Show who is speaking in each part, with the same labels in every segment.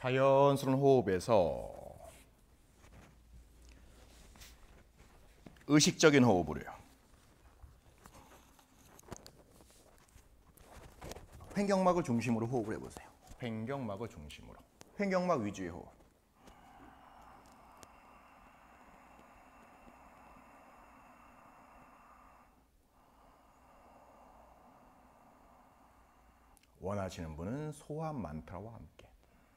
Speaker 1: 자연스러운 호흡에서 의식적인 호흡으로요. 횡격막을 중심으로 호흡을 해보세요. 횡격막을 중심으로. 횡격막 위주의 호흡. 원하시는 분은 소환 만트라와 함께.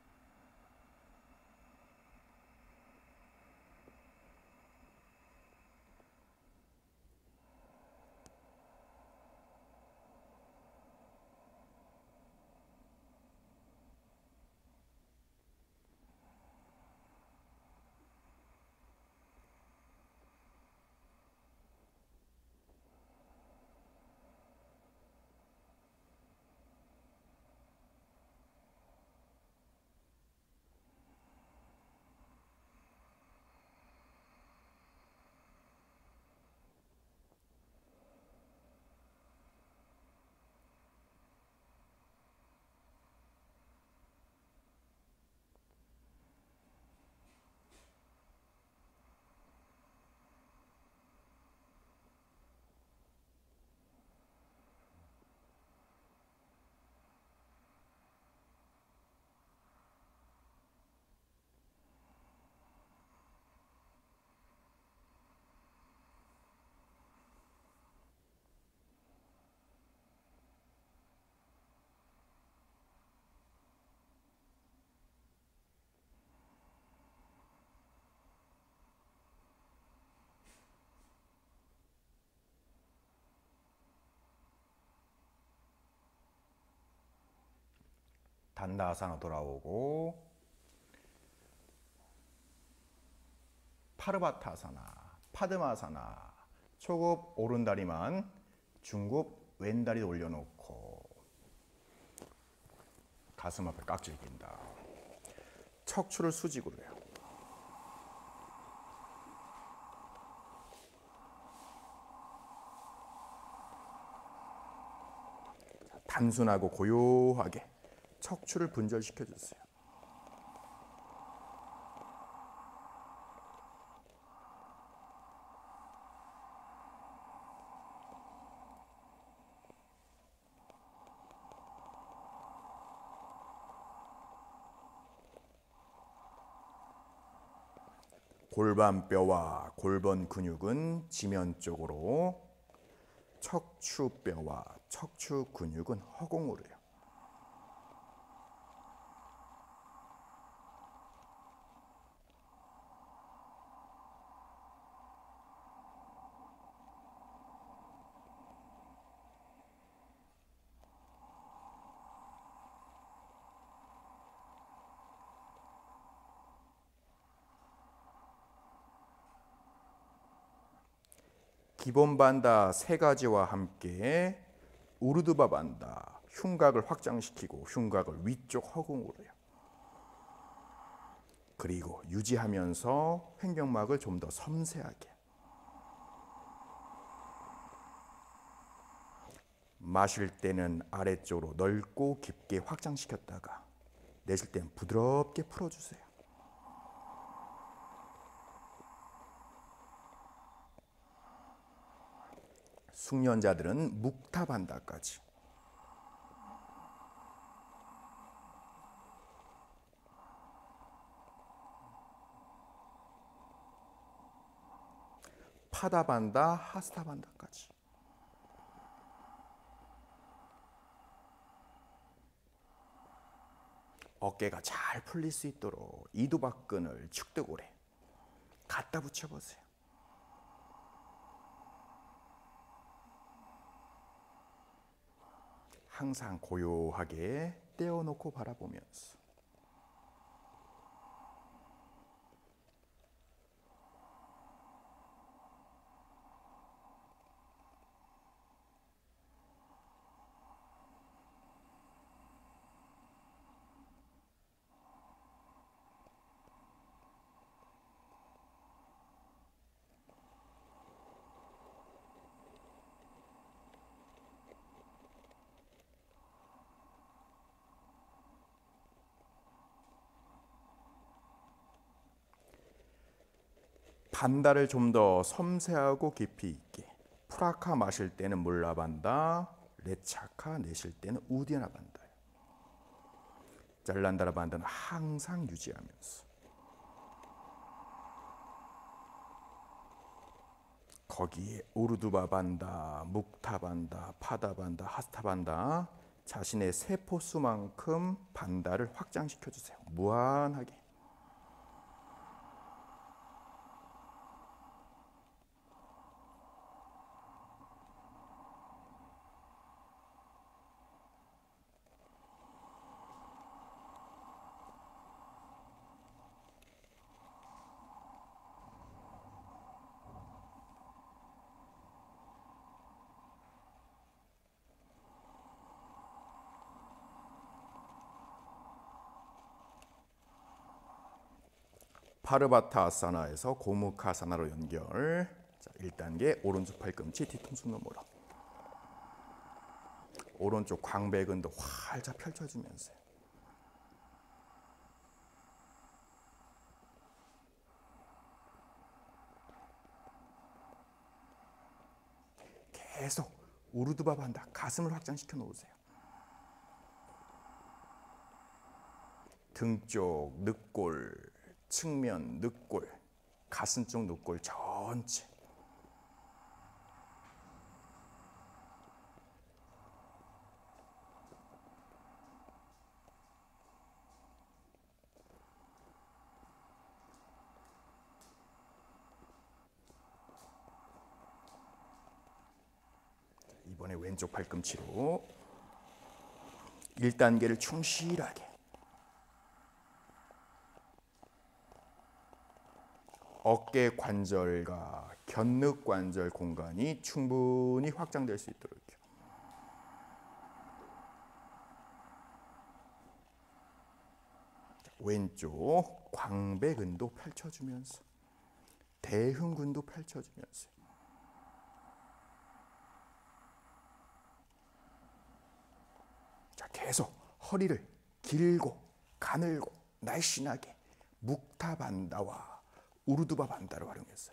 Speaker 1: 단다아사나 돌아오고 파르바타사나, 파드마사나. 초급 오른다리만 중급 왼다리 올려놓고 가슴 앞에 깍지를 낀다. 척추를 수직으로 해요. 단순하고 고요하게 척추를 분절시켜 주세요. 골반뼈와 골반 근육은 지면 쪽으로, 척추뼈와 척추 근육은 허공으로요. 기본 반다 세 가지와 함께 우르드바 반다, 흉곽을 확장시키고 흉곽을 위쪽 허공으로요. 그리고 유지하면서 횡격막을 좀 더 섬세하게. 마실 때는 아래쪽으로 넓고 깊게 확장시켰다가 내쉴 때는 부드럽게 풀어주세요. 숙련자들은 묵타반다까지. 파다반다, 하스타반다까지. 어깨가 잘 풀릴 수 있도록 이두박근을 축두고래 갖다 붙여보세요. 항상 고요하게 떼어놓고 바라보면서. 반다를 좀 더 섬세하고 깊이 있게. 프라카 마실 때는 물라반다, 레차카 내쉴 때는 우디아나 반다. 잘란다라 반다는 항상 유지하면서. 거기에 우르두바 반다, 묵타 반다, 파다 반다, 하스타 반다, 자신의 세포 수만큼 반다를 확장시켜 주세요. 무한하게. 파르바타 아사나에서 고무카사나로 연결. 자, 1단계 오른쪽 팔꿈치 뒤통수 너머로. 오른쪽 광배근도 활짝 펼쳐주면서. 계속 우르두바 반다, 가슴을 확장시켜 놓으세요. 등 쪽 늑골, 측면 늑골, 가슴 쪽 늑골 전체. 이번에 왼쪽 팔꿈치로 1단계를 충실하게. 어깨 관절과 견늑 관절 공간이 충분히 확장될 수 있도록. 왼쪽 광배근도 펼쳐주면서, 대흉근도 펼쳐주면서. 자, 계속 허리를 길고 가늘고 날씬하게 묵타 반다와 우르두바 반다를 활용했어요.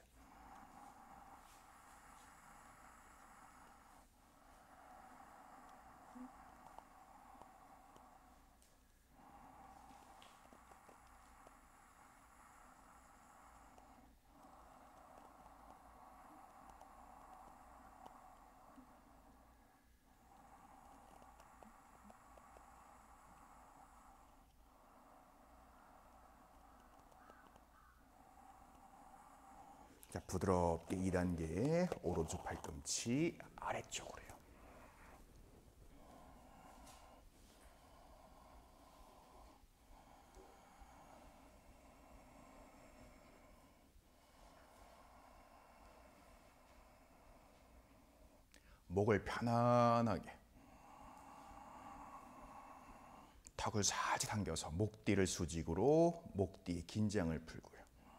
Speaker 1: 자, 부드럽게 2단계 오른쪽 팔꿈치 아래쪽으로요. 목을 편안하게, 턱을 살짝 당겨서 목 뒤를 수직으로 목 뒤 긴장을 풀고요.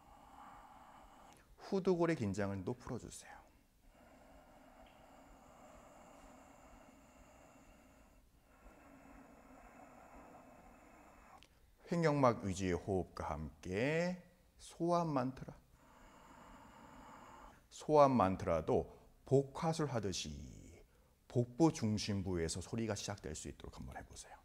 Speaker 1: 후두골의 긴장을 또 풀어주세요. 횡격막 위주의 호흡과 함께 소환 만트라. 소환 만트라도 복화술 하듯이 복부 중심부에서 소리가 시작될 수 있도록 한번 해보세요.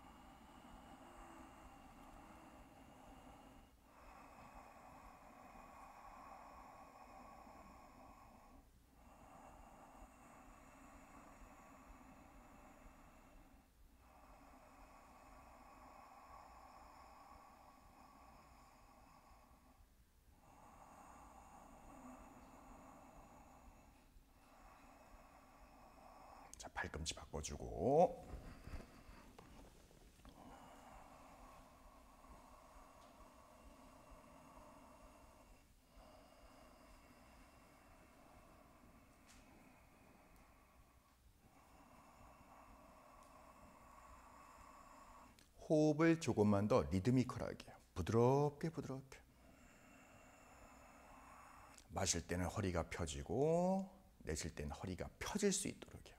Speaker 1: 자, 팔꿈치 바꿔주고, 호흡을 조금만 더 리드미컬하게, 부드럽게 부드럽게. 마실 때는 허리가 펴지고 내쉴 때는 허리가 펴질 수 있도록요.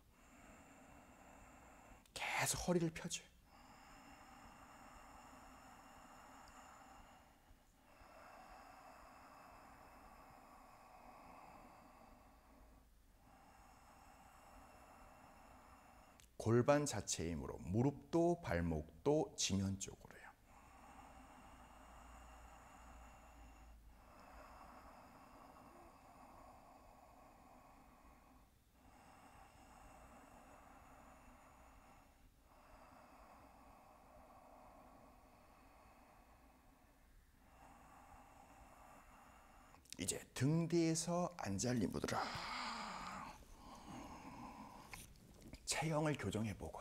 Speaker 1: 계속 허리를 펴줘요. 골반 자체의 힘으로 무릎도 발목도 지면 쪽으로요. 이제 등 뒤에서 안잘리 무드라. 체형을 교정해보고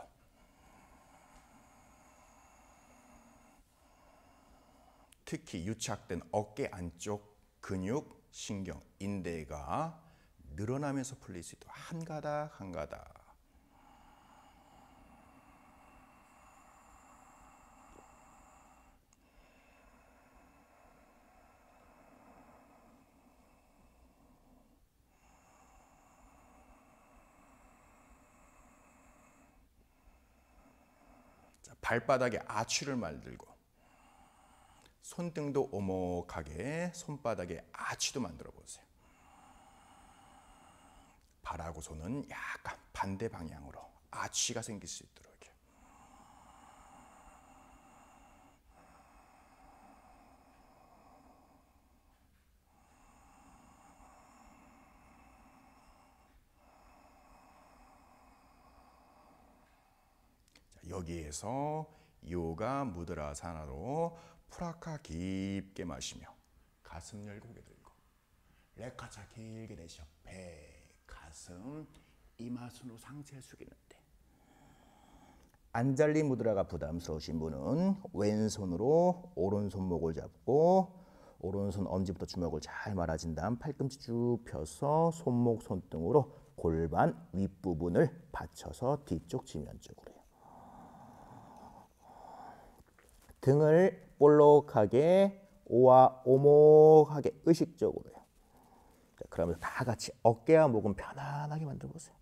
Speaker 1: 특히 유착된 어깨 안쪽 근육, 신경, 인대가 늘어나면서 풀릴 수 있도록 한 가닥 한 가닥. 자, 발바닥에 아취를 만들고 손등도 오목하게 손바닥에 아취도 만들어 보세요. 발하고 손은 약간 반대 방향으로 아취가 생길 수 있도록. 여기에서 요가 무드라사나로 프라카 깊게 마시며 가슴 열고 고개 들고 레카차 길게 내쉬어 배, 가슴, 이마순으로 상체를 숙이는데 안잘리 무드라가 부담스러우신 분은 왼손으로 오른손목을 잡고 오른손 엄지부터 주먹을 잘 말아준 다음 팔꿈치 쭉 펴서 손목, 손등으로 골반 윗부분을 받쳐서 뒤쪽 지면 쪽으로요. 등을 볼록하게 오목하게 의식적으로요. 자, 그러면 다 같이 어깨와 목은 편안하게 만들어 보세요.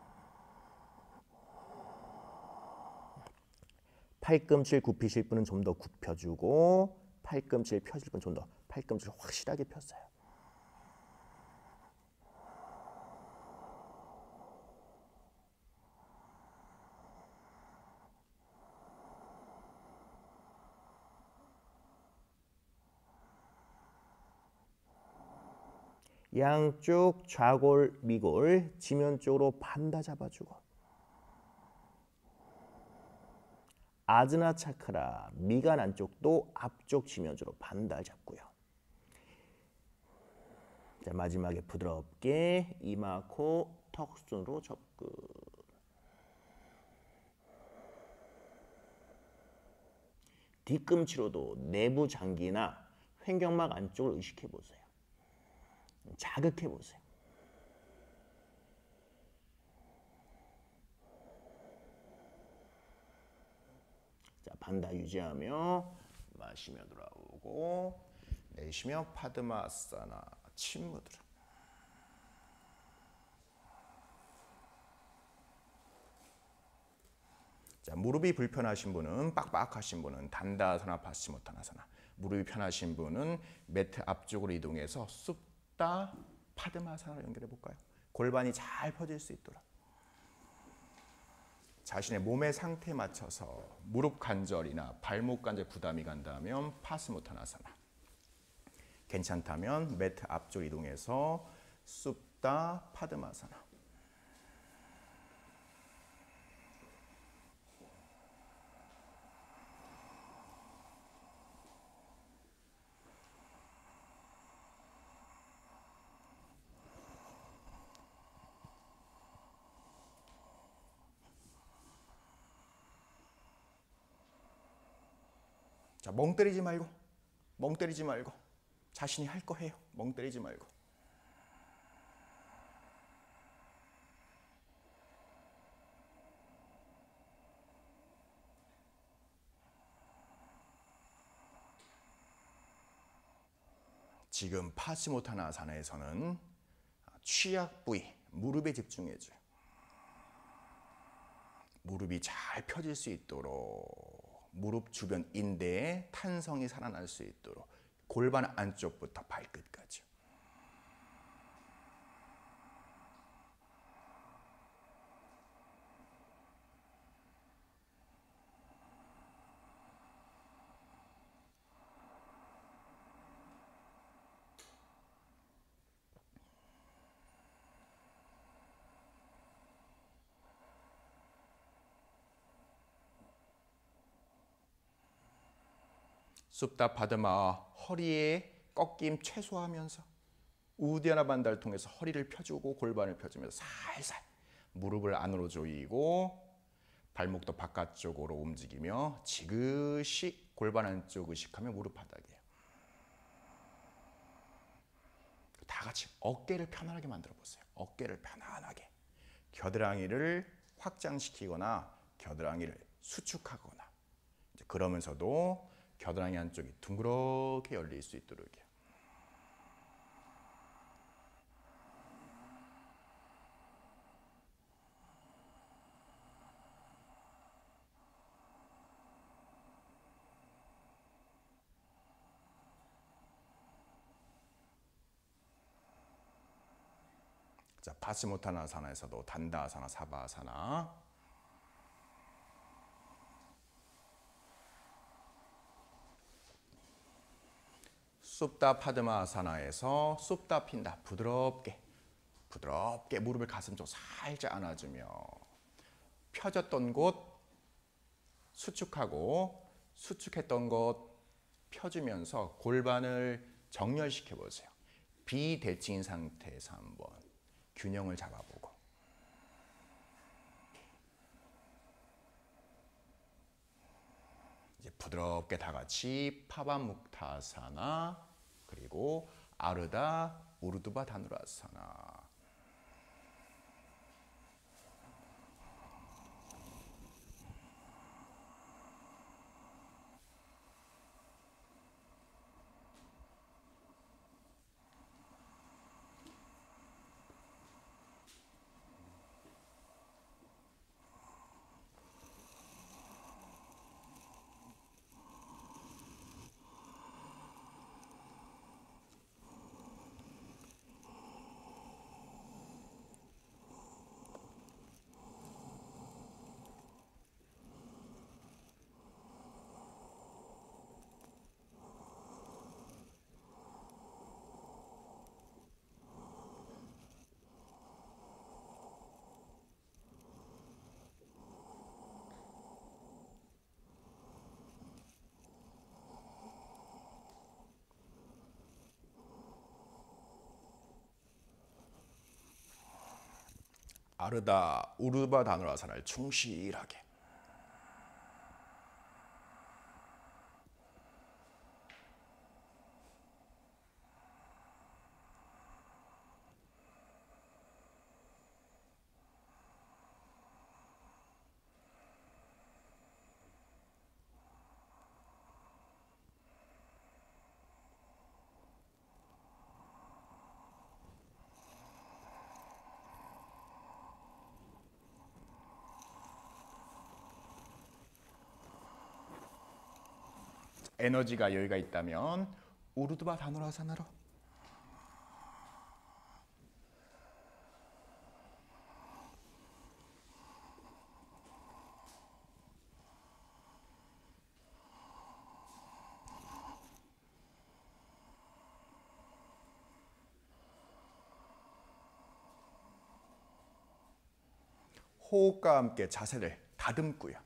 Speaker 1: 팔꿈치를 굽히실 분은 좀 더 굽혀주고 팔꿈치를 펴실 분은 좀 더 팔꿈치를 확실하게 폈어요. 양쪽 좌골, 미골, 지면 쪽으로 반다 잡아주고 아즈나 차크라, 미간 안쪽도 앞쪽 지면 쪽으로 반다 잡고요. 자, 마지막에 부드럽게 이마, 코, 턱순으로 접근. 뒤꿈치로도 내부 장기나 횡격막 안쪽을 의식해 보세요. 자극해 보세요. 자, 반다 유지하며 마시며 돌아오고 내쉬며 파드마사나 침무드라. 자, 무릎이 불편하신 분은 빡빡하신 분은 단다아사나 파시모타나사나, 무릎이 편하신 분은 매트 앞쪽으로 이동해서 supta 파드마사나로 연결해 볼까요? 골반이 잘 펴질 수 있도록 자신의 몸의 상태에 맞춰서 무릎 관절이나 발목 관절 부담이 간다면 파스모타나사나, 괜찮다면 매트 앞쪽 이동해서 supta 파드마사나. 자, 멍 때리지 말고 자신이 할 거 해요. 멍 때리지 말고. 지금 파시모타나사나에서는 취약 부위, 무릎에 집중해줘요. 무릎이 잘 펴질 수 있도록 무릎 주변 인대에 탄성이 살아날 수 있도록 골반 안쪽부터 발끝까지. 숲다 파드마 허리의 꺾임 최소화하면서 우디아나 반다를 통해서 허리를 펴주고 골반을 펴주면서 살살 무릎을 안으로 조이고 발목도 바깥쪽으로 움직이며 지그시 골반 안쪽 의식하며 무릎 바닥이에요. 다 같이 어깨를 편안하게 만들어 보세요. 어깨를 편안하게. 겨드랑이를 확장시키거나 겨드랑이를 수축하거나 그러면서도 겨드랑이 안쪽이 둥그렇게 열릴 수 있도록요. 자, 파스모타나사나에서도 단다아사나, 사바아사나. 숲다 파드마아사나에서 숲다 핀다. 부드럽게 무릎을 가슴 쪽 살짝 안아주며 펴졌던 곳 수축하고 수축했던 곳 펴주면서 골반을 정렬시켜 보세요. 비대칭인 상태에서 한번 균형을 잡아보고 이제 부드럽게 다 같이 파바묵타아사나 그리고 아르다 우르두바 다누라아사나. 아르다 우르바 다누라아사나를 충실하게. 에너지가 여유가 있다면 우르두바 다누라아사나로. 호흡과 함께 자세를 다듬고요.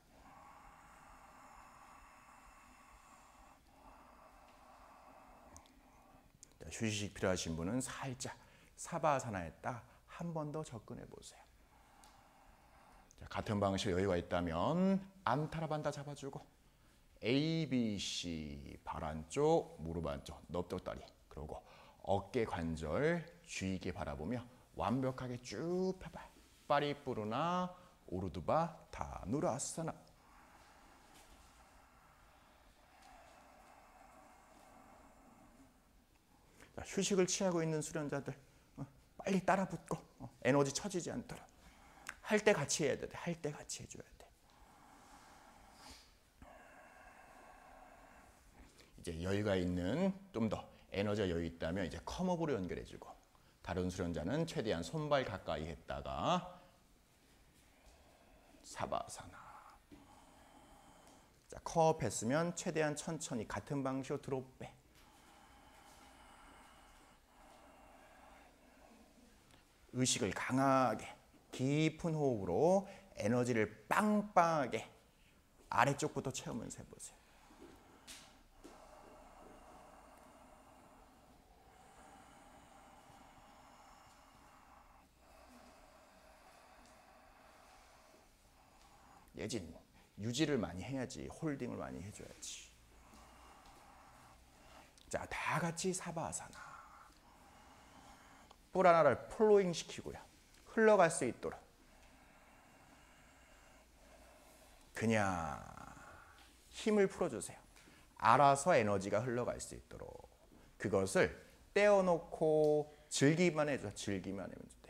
Speaker 1: 휴식 필요하신 분은 살짝 사바아사나에 딱 한 번 더 접근해 보세요. 자, 같은 방식 여유가 있다면 안타라반다 잡아주고 A, B, C 발 안쪽, 무릎 안쪽, 넓적다리 그리고 어깨 관절 주의있게 바라보며 완벽하게 쭉 펴봐요. 파리뿌르나 우르두바 다누라아사나. 휴식을 취하고 있는 수련자들 빨리 따라 붙고 에너지 처지지 않도록 할 때 같이 해야 돼. 할 때 같이 해줘야 돼. 이제 여유가 있는 좀 더 에너지가 여유 있다면 이제 컴업으로 연결해주고 다른 수련자는 최대한 손발 가까이 했다가 사바아사나. 자, 컴업 했으면 최대한 천천히 같은 방식으로 드롭 백. 의식을 강하게 깊은 호흡으로 에너지를 빵빵하게 아래쪽부터 채우면서 해보세요. 내진 유지를 많이 해야지. 홀딩을 많이 해줘야지. 자, 다 같이 사바아사나. 프라나를 플로잉 시키고요. 흘러갈 수 있도록. 그냥 힘을 풀어주세요. 알아서 에너지가 흘러갈 수 있도록. 그것을 떼어놓고 즐기기만 해줘. 즐기기만 하면 돼요.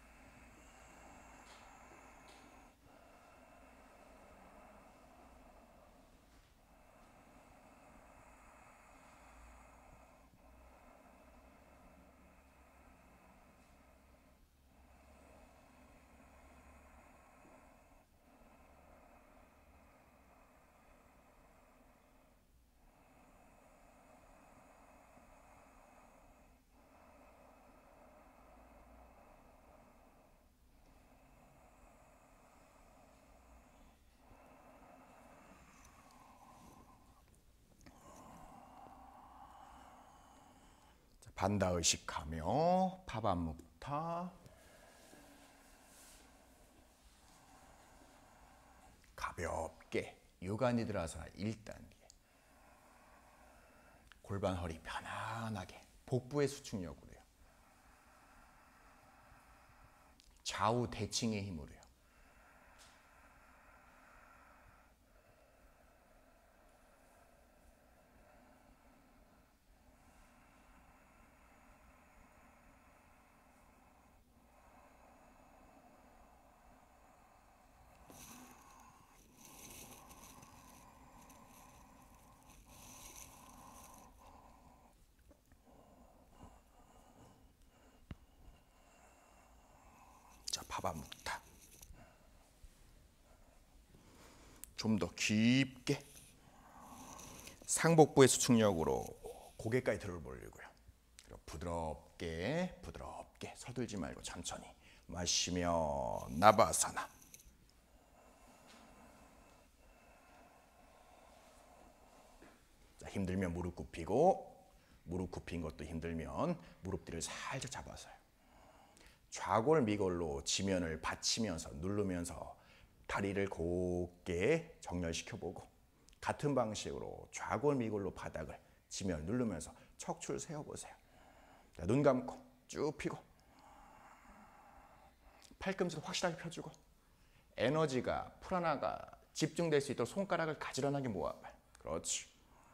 Speaker 1: 반다 의식하며 파반묵타 가볍게 요가니드라사나 1단계 골반 허리 편안하게 복부의 수축력으로요. 좌우 대칭의 힘으로요. 자, 파반묵타. 좀 더 깊게 상복부의 수축력으로 고개까지 들어 올리고요. 그리고 부드럽게 부드럽게 서둘지 말고 천천히 마시며 나바아사나. 자, 힘들면 무릎 굽히고, 무릎 굽힌 것도 힘들면 무릎 뒤를 살짝 잡아서요. 좌골 미골로 지면을 받치면서 누르면서 다리를 곧게 정렬시켜보고, 같은 방식으로 좌골 미골로 바닥을 지면을 누르면서 척추를 세워보세요. 자, 눈 감고 쭉 펴고 팔꿈치도 확실하게 펴주고 에너지가 프라나가 집중될 수 있도록 손가락을 가지런하게 모아봐요. 그렇지.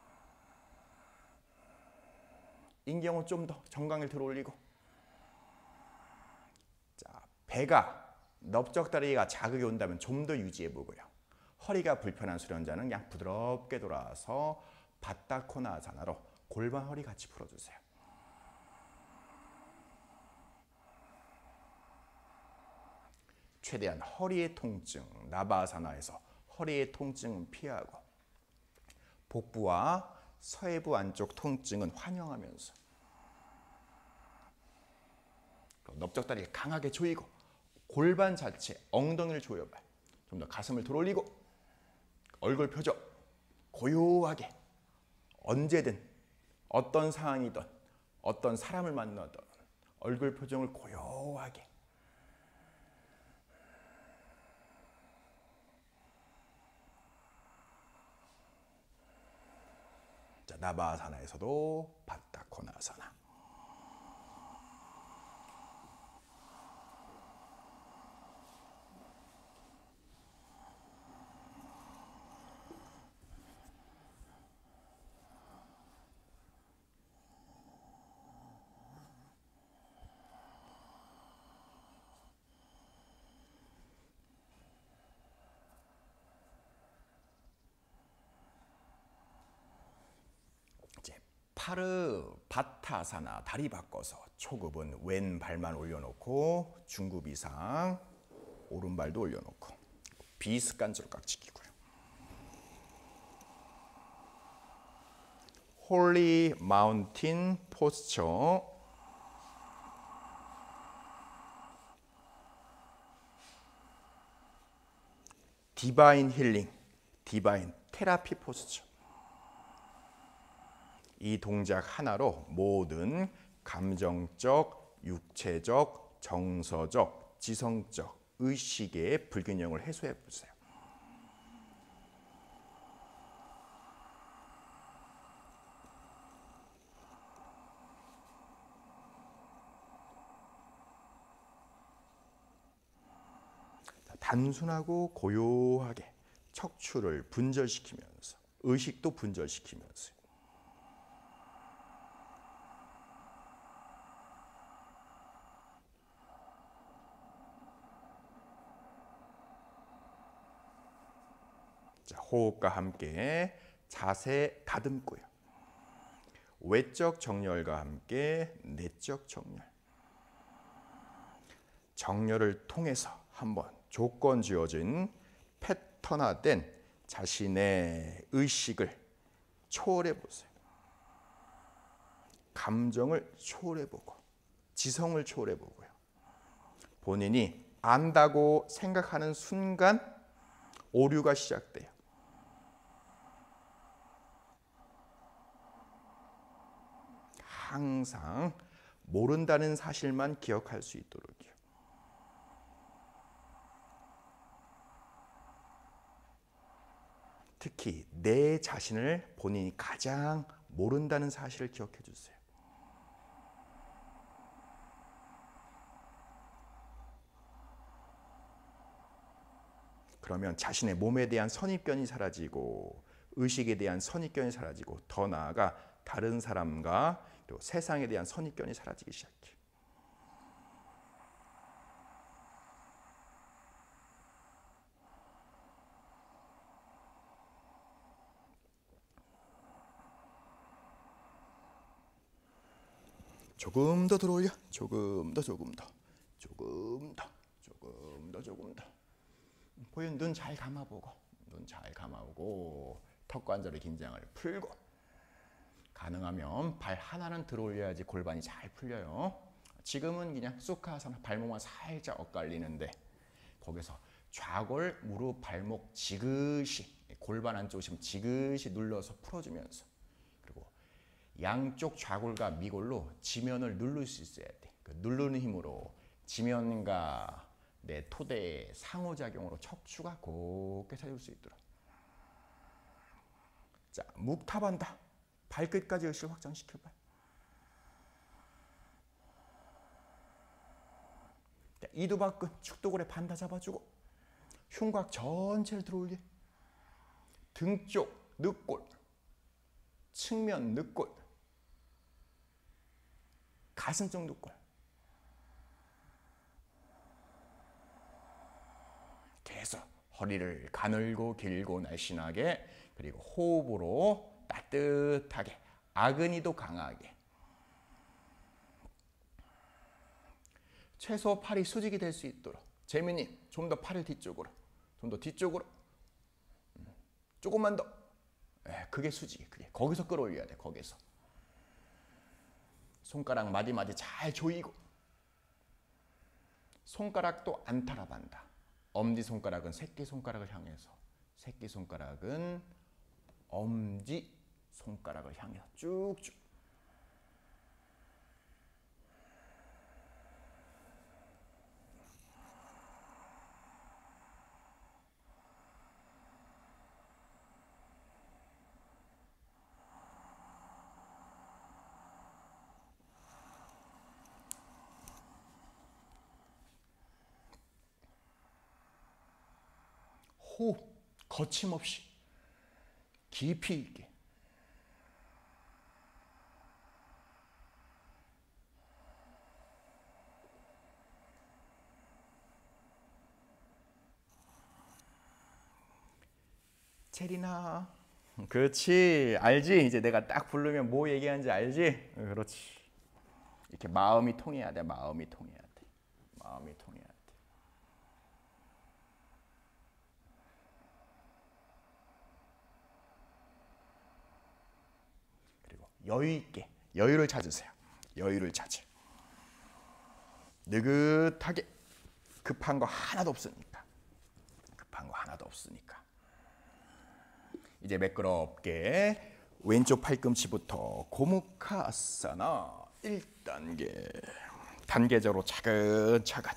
Speaker 1: 인경은 좀 더 정강이를 들어 올리고. 자, 배가 넓적다리가 자극이 온다면 좀 더 유지해보고요. 허리가 불편한 수련자는 그냥 부드럽게 돌아서 바타코나아사나로 골반 허리 같이 풀어주세요. 최대한 허리의 통증, 나바아사나에서 허리의 통증은 피하고 복부와 서해부 안쪽 통증은 환영하면서 넓적다리를 강하게 조이고 골반 자체, 엉덩이를 조여봐요. 좀 더 가슴을 들어올리고 얼굴 표정 고요하게 언제든 어떤 상황이든 어떤 사람을 만나든 얼굴 표정을 고요하게. 자, 나바아사나에서도 바타코나아사나. 파르 바타사나 다리 바꿔서 초급은 왼 발만 올려놓고 중급 이상 오른발도 올려놓고 비습관적으로 깍지키고요. 홀리 마운틴 포스처. 디바인 힐링, 디바인 테라피 포스처. 이 동작 하나로 모든 감정적, 육체적, 정서적, 지성적 의식의 불균형을 해소해 보세요. 단순하고 고요하게 척추를 분절시키면서 의식도 분절시키면서 자, 호흡과 함께 자세 다듬고요. 외적 정렬과 함께 내적 정렬. 정렬을 통해서 한번 조건 지어진 패턴화된 자신의 의식을 초월해 보세요. 감정을 초월해 보고 지성을 초월해 보고요. 본인이 안다고 생각하는 순간 오류가 시작돼요. 항상 모른다는 사실만 기억할 수 있도록요. 특히 내 자신을 본인이 가장 모른다는 사실을 기억해 주세요. 그러면 자신의 몸에 대한 선입견이 사라지고 의식에 대한 선입견이 사라지고 더 나아가 다른 사람과 또 세상에 대한 선입견이 사라지기 시작해요. 조금 더 들어올려. 조금 더. 보여. 눈 잘 감아보고 턱 관절의 긴장을 풀고 가능하면 발 하나는 들어올려야지 골반이 잘 풀려요. 지금은 그냥 수카아사나 발목만 살짝 엇갈리는데 거기서 좌골, 무릎, 발목 지그시 골반 안쪽 지금 지그시 눌러서 풀어주면서 그리고 양쪽 좌골과 미골로 지면을 누를 수 있어야 돼. 그 누르는 힘으로 지면과 내 토대의 상호작용으로 척추가 곱게 서줄 수 있도록. 자, 묵탑한다. 발끝까지 의식을 확장시켜봐요. 이두박근, 축도골에 반다 잡아주고 흉곽 전체를 들어올려. 등 쪽 늑골, 측면 늑골, 가슴 쪽 늑골. 계속 허리를 가늘고 길고 날씬하게 그리고 호흡으로 따뜻하게 아그니도 강하게 최소 팔이 수직이 될 수 있도록. 재민님 좀 더 팔을 뒤쪽으로, 좀 더 뒤쪽으로, 조금만 더. 그게 수직이. 그게 거기서 끌어올려야 돼. 거기서 손가락 마디마디 잘 조이고 손가락도 안 탈압한다. 엄지손가락은 새끼손가락을 향해서, 새끼손가락은 엄지손가락을 향해서 쭉쭉. 호흡 거침없이 깊이 있게. 체리나. 그렇지. 알지? 이제 내가 딱 부르면 뭐 얘기하는지 알지? 그렇지. 이렇게 마음이 통해야 돼. 마음이 통해야 돼. 마음이 통해야 돼. 여유 있게 여유를 찾으세요. 여유를 찾으. 느긋하게. 급한 거 하나도 없으니까. 급한 거 하나도 없으니까. 이제 매끄럽게 왼쪽 팔꿈치부터 고무카 아사나 1단계. 단계적으로 차근차근.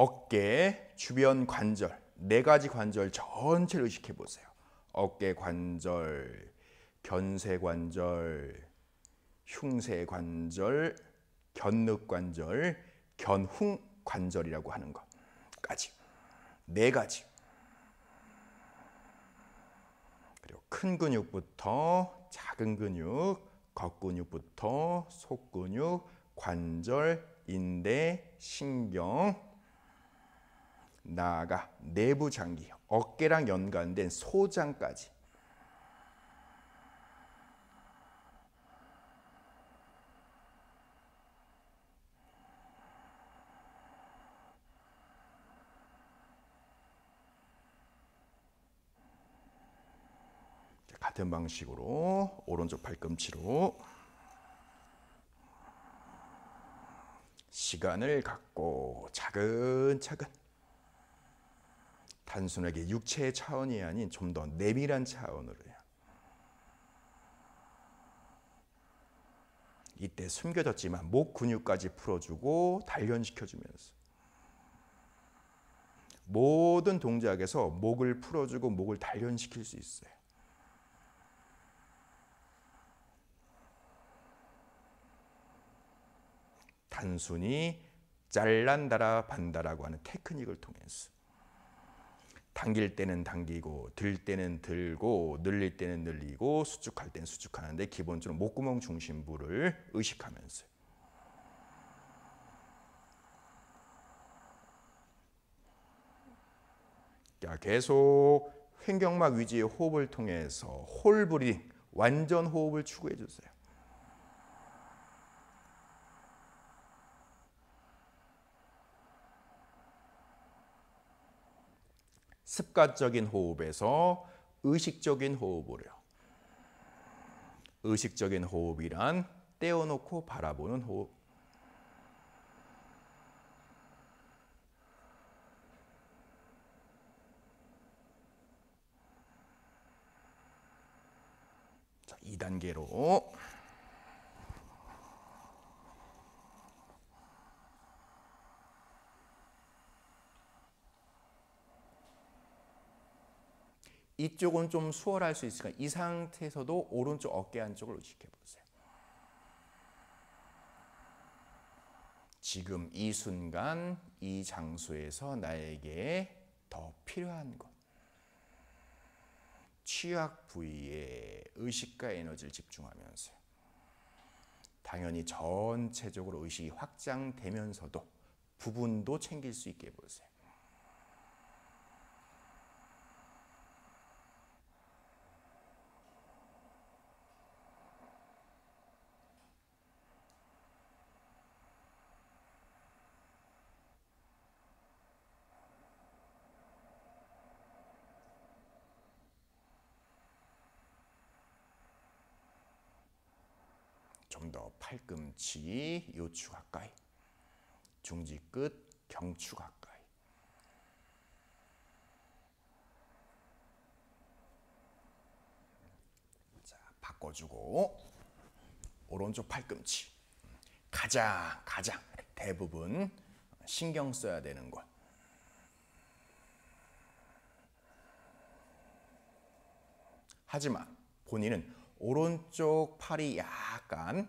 Speaker 1: 어깨 주변 관절, 네 가지 관절 전체를 의식해 보세요. 어깨 관절, 견쇄 관절, 흉쇄 관절, 견늑 관절, 견흉 관절이라고 하는 것까지 네 가지. 그리고 큰 근육부터 작은 근육, 겉근육부터 속근육, 관절, 인대, 신경, 나아가 내부 장기, 어깨랑 연관된 소장까지. 같은 방식으로 오른쪽 팔꿈치로 시간을 갖고 차근차근 단순하게 육체의 차원이 아닌 좀 더 내밀한 차원으로요. 이때 숨겨졌지만 목 근육까지 풀어주고 단련시켜주면서 모든 동작에서 목을 풀어주고 목을 단련시킬 수 있어요. 단순히 잘란다라 반다라고 하는 테크닉을 통해서 당길 때는 당기고 들 때는 들고 늘릴 때는 늘리고 수축할 때는 수축하는데 기본적으로 목구멍 중심부를 의식하면서 계속 횡격막 위주의 호흡을 통해서 홀 브리딩, 완전 호흡을 추구해 주세요. 습관적인 호흡에서 의식적인 호흡으로요. 의식적인 호흡이란 떼어놓고 바라보는 호흡. 자, 2단계로 이쪽은 좀 수월할 수 있으니까 이 상태에서도 오른쪽 어깨 안쪽을 의식해 보세요. 지금 이 순간 이 장소에서 나에게 더 필요한 것, 취약 부위에 의식과 에너지를 집중하면서 당연히 전체적으로 의식이 확장되면서도 부분도 챙길 수 있게 해보세요. 좀 더 팔꿈치 요추 가까이, 중지 끝 경추 가까이. 자, 바꿔주고 오른쪽 팔꿈치 가장 대부분 신경 써야 되는 것. 하지만 본인은 오른쪽 팔이 약간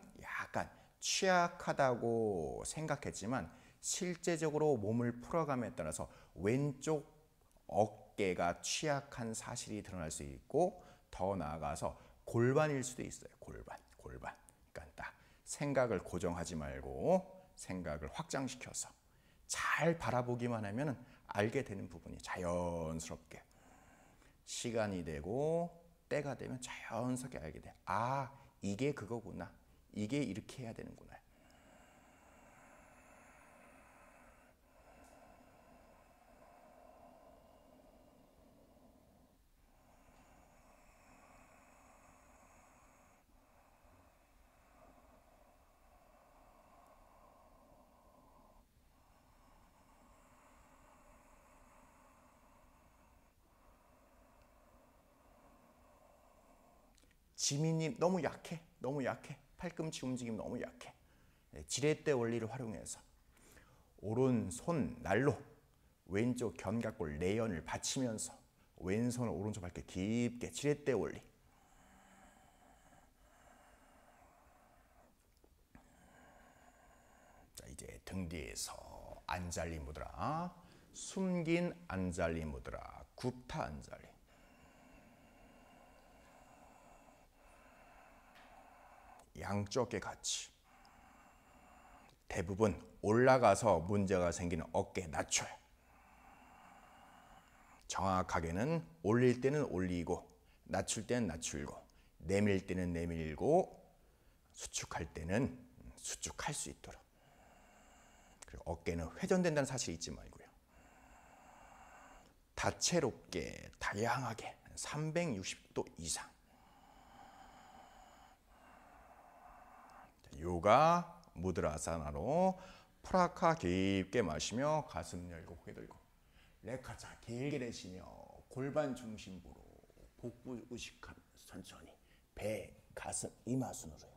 Speaker 1: 취약하다고 생각했지만 실제적으로 몸을 풀어감에 따라서 왼쪽 어깨가 취약한 사실이 드러날 수 있고 더 나아가서 골반일 수도 있어요. 골반. 그러니까 딱 생각을 고정하지 말고 생각을 확장시켜서 잘 바라보기만 하면 알게 되는 부분이 자연스럽게 시간이 되고 때가 되면 자연스럽게 알게 돼. 아, 이게 그거구나. 이게 이렇게 해야 되는구나. 지민님 너무 약해. 팔꿈치 움직임 너무 약해. 지렛대 원리를 활용해서 오른손 날로 왼쪽 견갑골 내연을 받치면서 왼손을 오른쪽 발끝 깊게 7회 올리. 자, 이제 등 뒤에서 안잘리 무드라, 숨긴 안잘리 무드라, 굽타 안잘리. 양쪽 어깨 같이. 대부분 올라가서 문제가 생기는 어깨 낮춰요. 정확하게는 올릴 때는 올리고 낮출 때는 낮추고 내밀 때는 내밀고 수축할 때는 수축할 수 있도록. 그리고 어깨는 회전된다는 사실이 잊지 말고요. 다채롭게 다양하게 360도 이상. 요가 무드라사나로 프라카 깊게 마시며 가슴 열고 고개 들고 레카차 길게 내쉬며 골반 중심부로 복부 의식하면서 천천히 배, 가슴, 이마순으로요.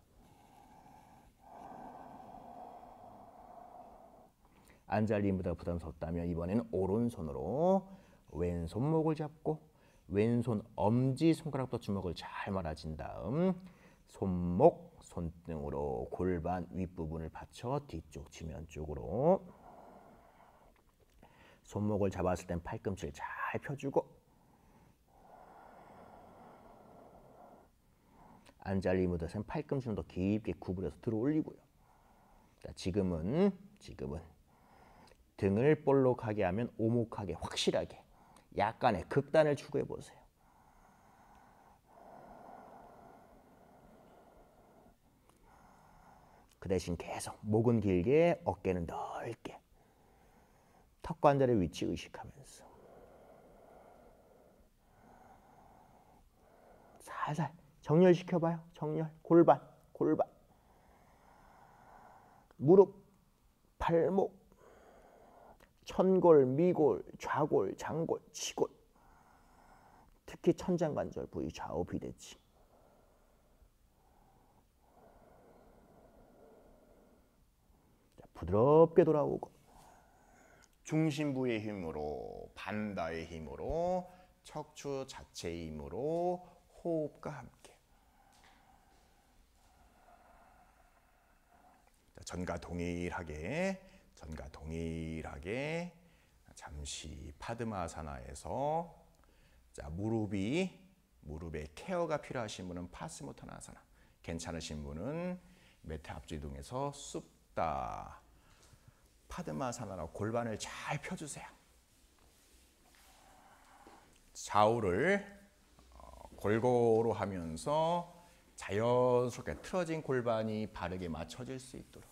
Speaker 1: 안잘리 무드라 부담스럽다면 이번에는 오른손으로 왼손목을 잡고 왼손 엄지손가락부터 주먹을 잘 말아진 다음 손목, 손등으로 골반 윗부분을 받쳐 뒤쪽 지면 쪽으로 손목을 잡았을 땐 팔꿈치를 잘 펴주고 안잘리 무드라는 팔꿈치는 더 깊게 구부려서 들어 올리고요. 자, 지금은 등을 볼록하게 하면 오목하게 확실하게 약간의 극단을 추구해 보세요. 그 대신 계속 목은 길게 어깨는 넓게 턱관절의 위치 의식하면서 살살 정렬시켜봐요. 정렬, 골반, 무릎, 팔목, 천골, 미골, 좌골, 장골, 치골, 특히 천장관절 부위 좌우 비대칭. 부드럽게 돌아오고 중심부의 힘으로 반다의 힘으로 척추 자체의 힘으로 호흡과 함께 전과 동일하게 잠시 파드마사나에서 자, 무릎에 케어가 필요하신 분은 파스모타나사나, 괜찮으신 분은 매트 앞뒤 이동해서 쑥다 파드마사나로 골반을 잘 펴주세요. 좌우를 골고루 하면서 자연스럽게 틀어진 골반이 바르게 맞춰질 수 있도록.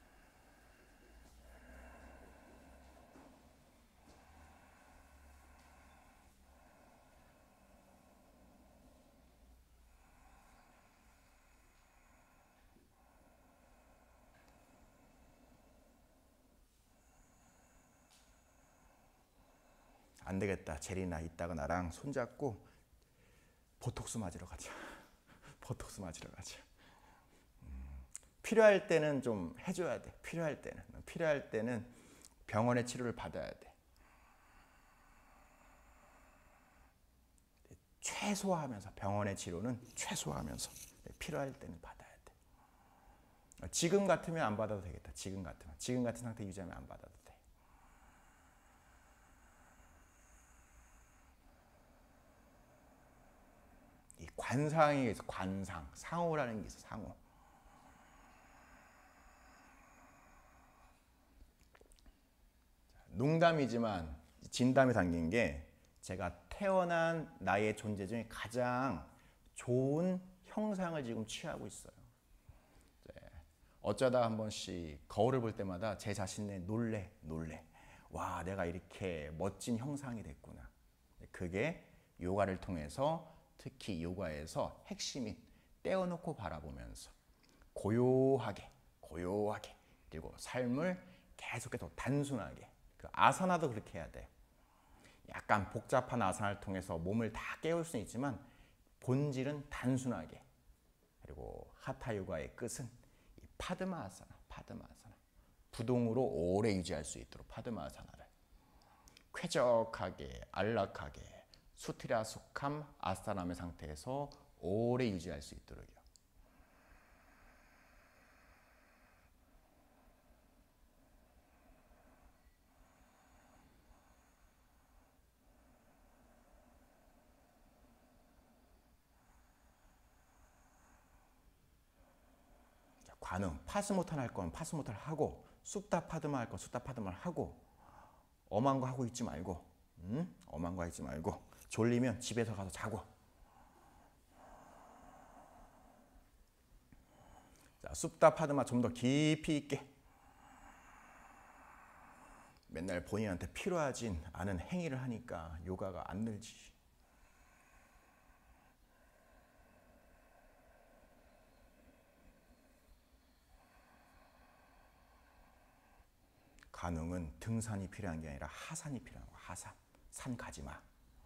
Speaker 1: 안 되겠다. 제리나 이따가 나랑 손잡고 보톡스 맞으러 가자. 보톡스 맞으러 가자. 필요할 때는 좀 해줘야 돼. 필요할 때는 병원의 치료를 받아야 돼. 최소화하면서 병원의 치료는 최소화하면서 필요할 때는 받아야 돼. 지금 같으면 안 받아도 되겠다. 지금 같은 상태 유지하면 안 받아도 돼. 이 관상에 있어. 상호라는 게 있어. 상호. 농담이지만 진담이 담긴 게 제가 태어난 나의 존재 중에 가장 좋은 형상을 지금 취하고 있어요. 어쩌다 한 번씩 거울을 볼 때마다 제 자신에 놀래. 와, 내가 이렇게 멋진 형상이 됐구나. 그게 요가를 통해서, 특히 요가에서 핵심인 떼어놓고 바라보면서 고요하게 그리고 삶을 계속해서 단순하게, 그 아사나도 그렇게 해야 돼. 약간 복잡한 아사나를 통해서 몸을 다 깨울 수는 있지만 본질은 단순하게. 그리고 하타 요가의 끝은 이 파드마아사나. 부동으로 오래 유지할 수 있도록 파드마아사나를. 쾌적하게 안락하게 수티라 숙함 아스타남의 상태에서 오래 유지할 수 있도록요. 관음, 파스모탄 할 건 파스모탄 하고 숲다 파드마 할 건 숲다 파드마를 하고 엄한 거 하고 있지 말고 엄한 거 하지 말고 졸리면 집에서 가서 자고. 자, 숲다 파드마 좀 더 깊이 있게 맨날 본인한테 필요하진 않은 행위를 하니까 요가가 안 늘지. 간흥은 등산이 필요한 게 아니라 하산이 필요한 거야. 하산. 산 가지 마.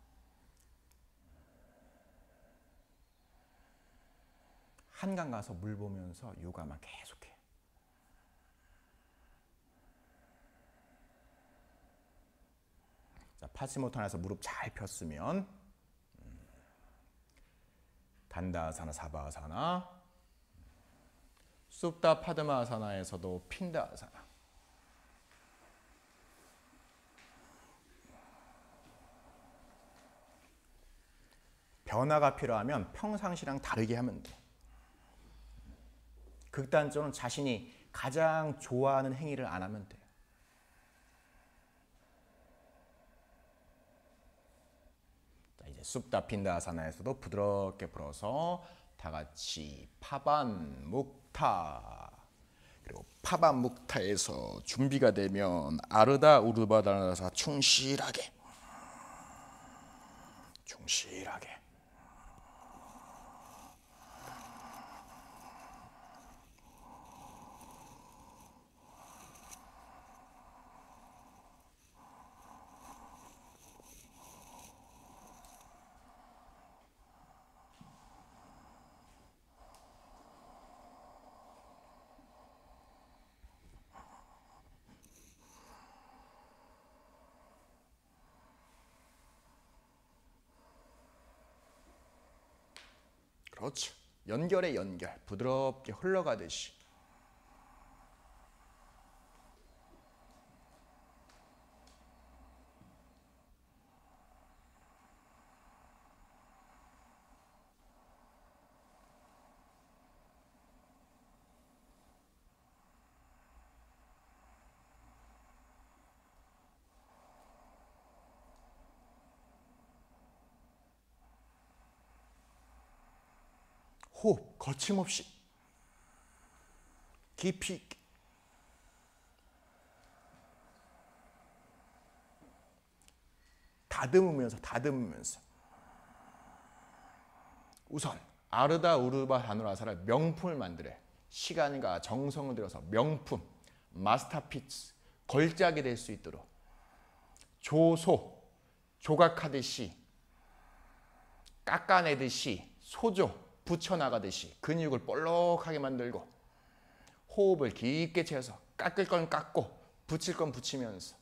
Speaker 1: 한강 가서 물 보면서 요가만 계속해. 자, 파스모탄에서 무릎 잘 폈으면 단다아사나, 사바아사나, 숲다 파드마아사나에서도 핀다아사나. 변화가 필요하면 평상시랑 다르게 하면 돼. 극단적으로는 자신이 가장 좋아하는 행위를 안 하면 돼. 자, 이제 숲다 핀다아사나에서도 부드럽게 불어서 다 같이 파반 묵타. 그리고 파반 묵타에서 준비가 되면 아르다 우르바다나사 충실하게. 그렇죠. 연결에 연결. 부드럽게 흘러가듯이. 호흡 거침없이 깊이 있게. 다듬으면서 우선 아르다 우르바 다누라사를 명품을 만들어 시간과 정성을 들여서 명품 마스터피스 걸작이 될 수 있도록 조각하듯이 깎아내듯이 소조 붙여나가듯이 근육을 볼록하게 만들고 호흡을 깊게 채워서 깎을 건 깎고 붙일 건 붙이면서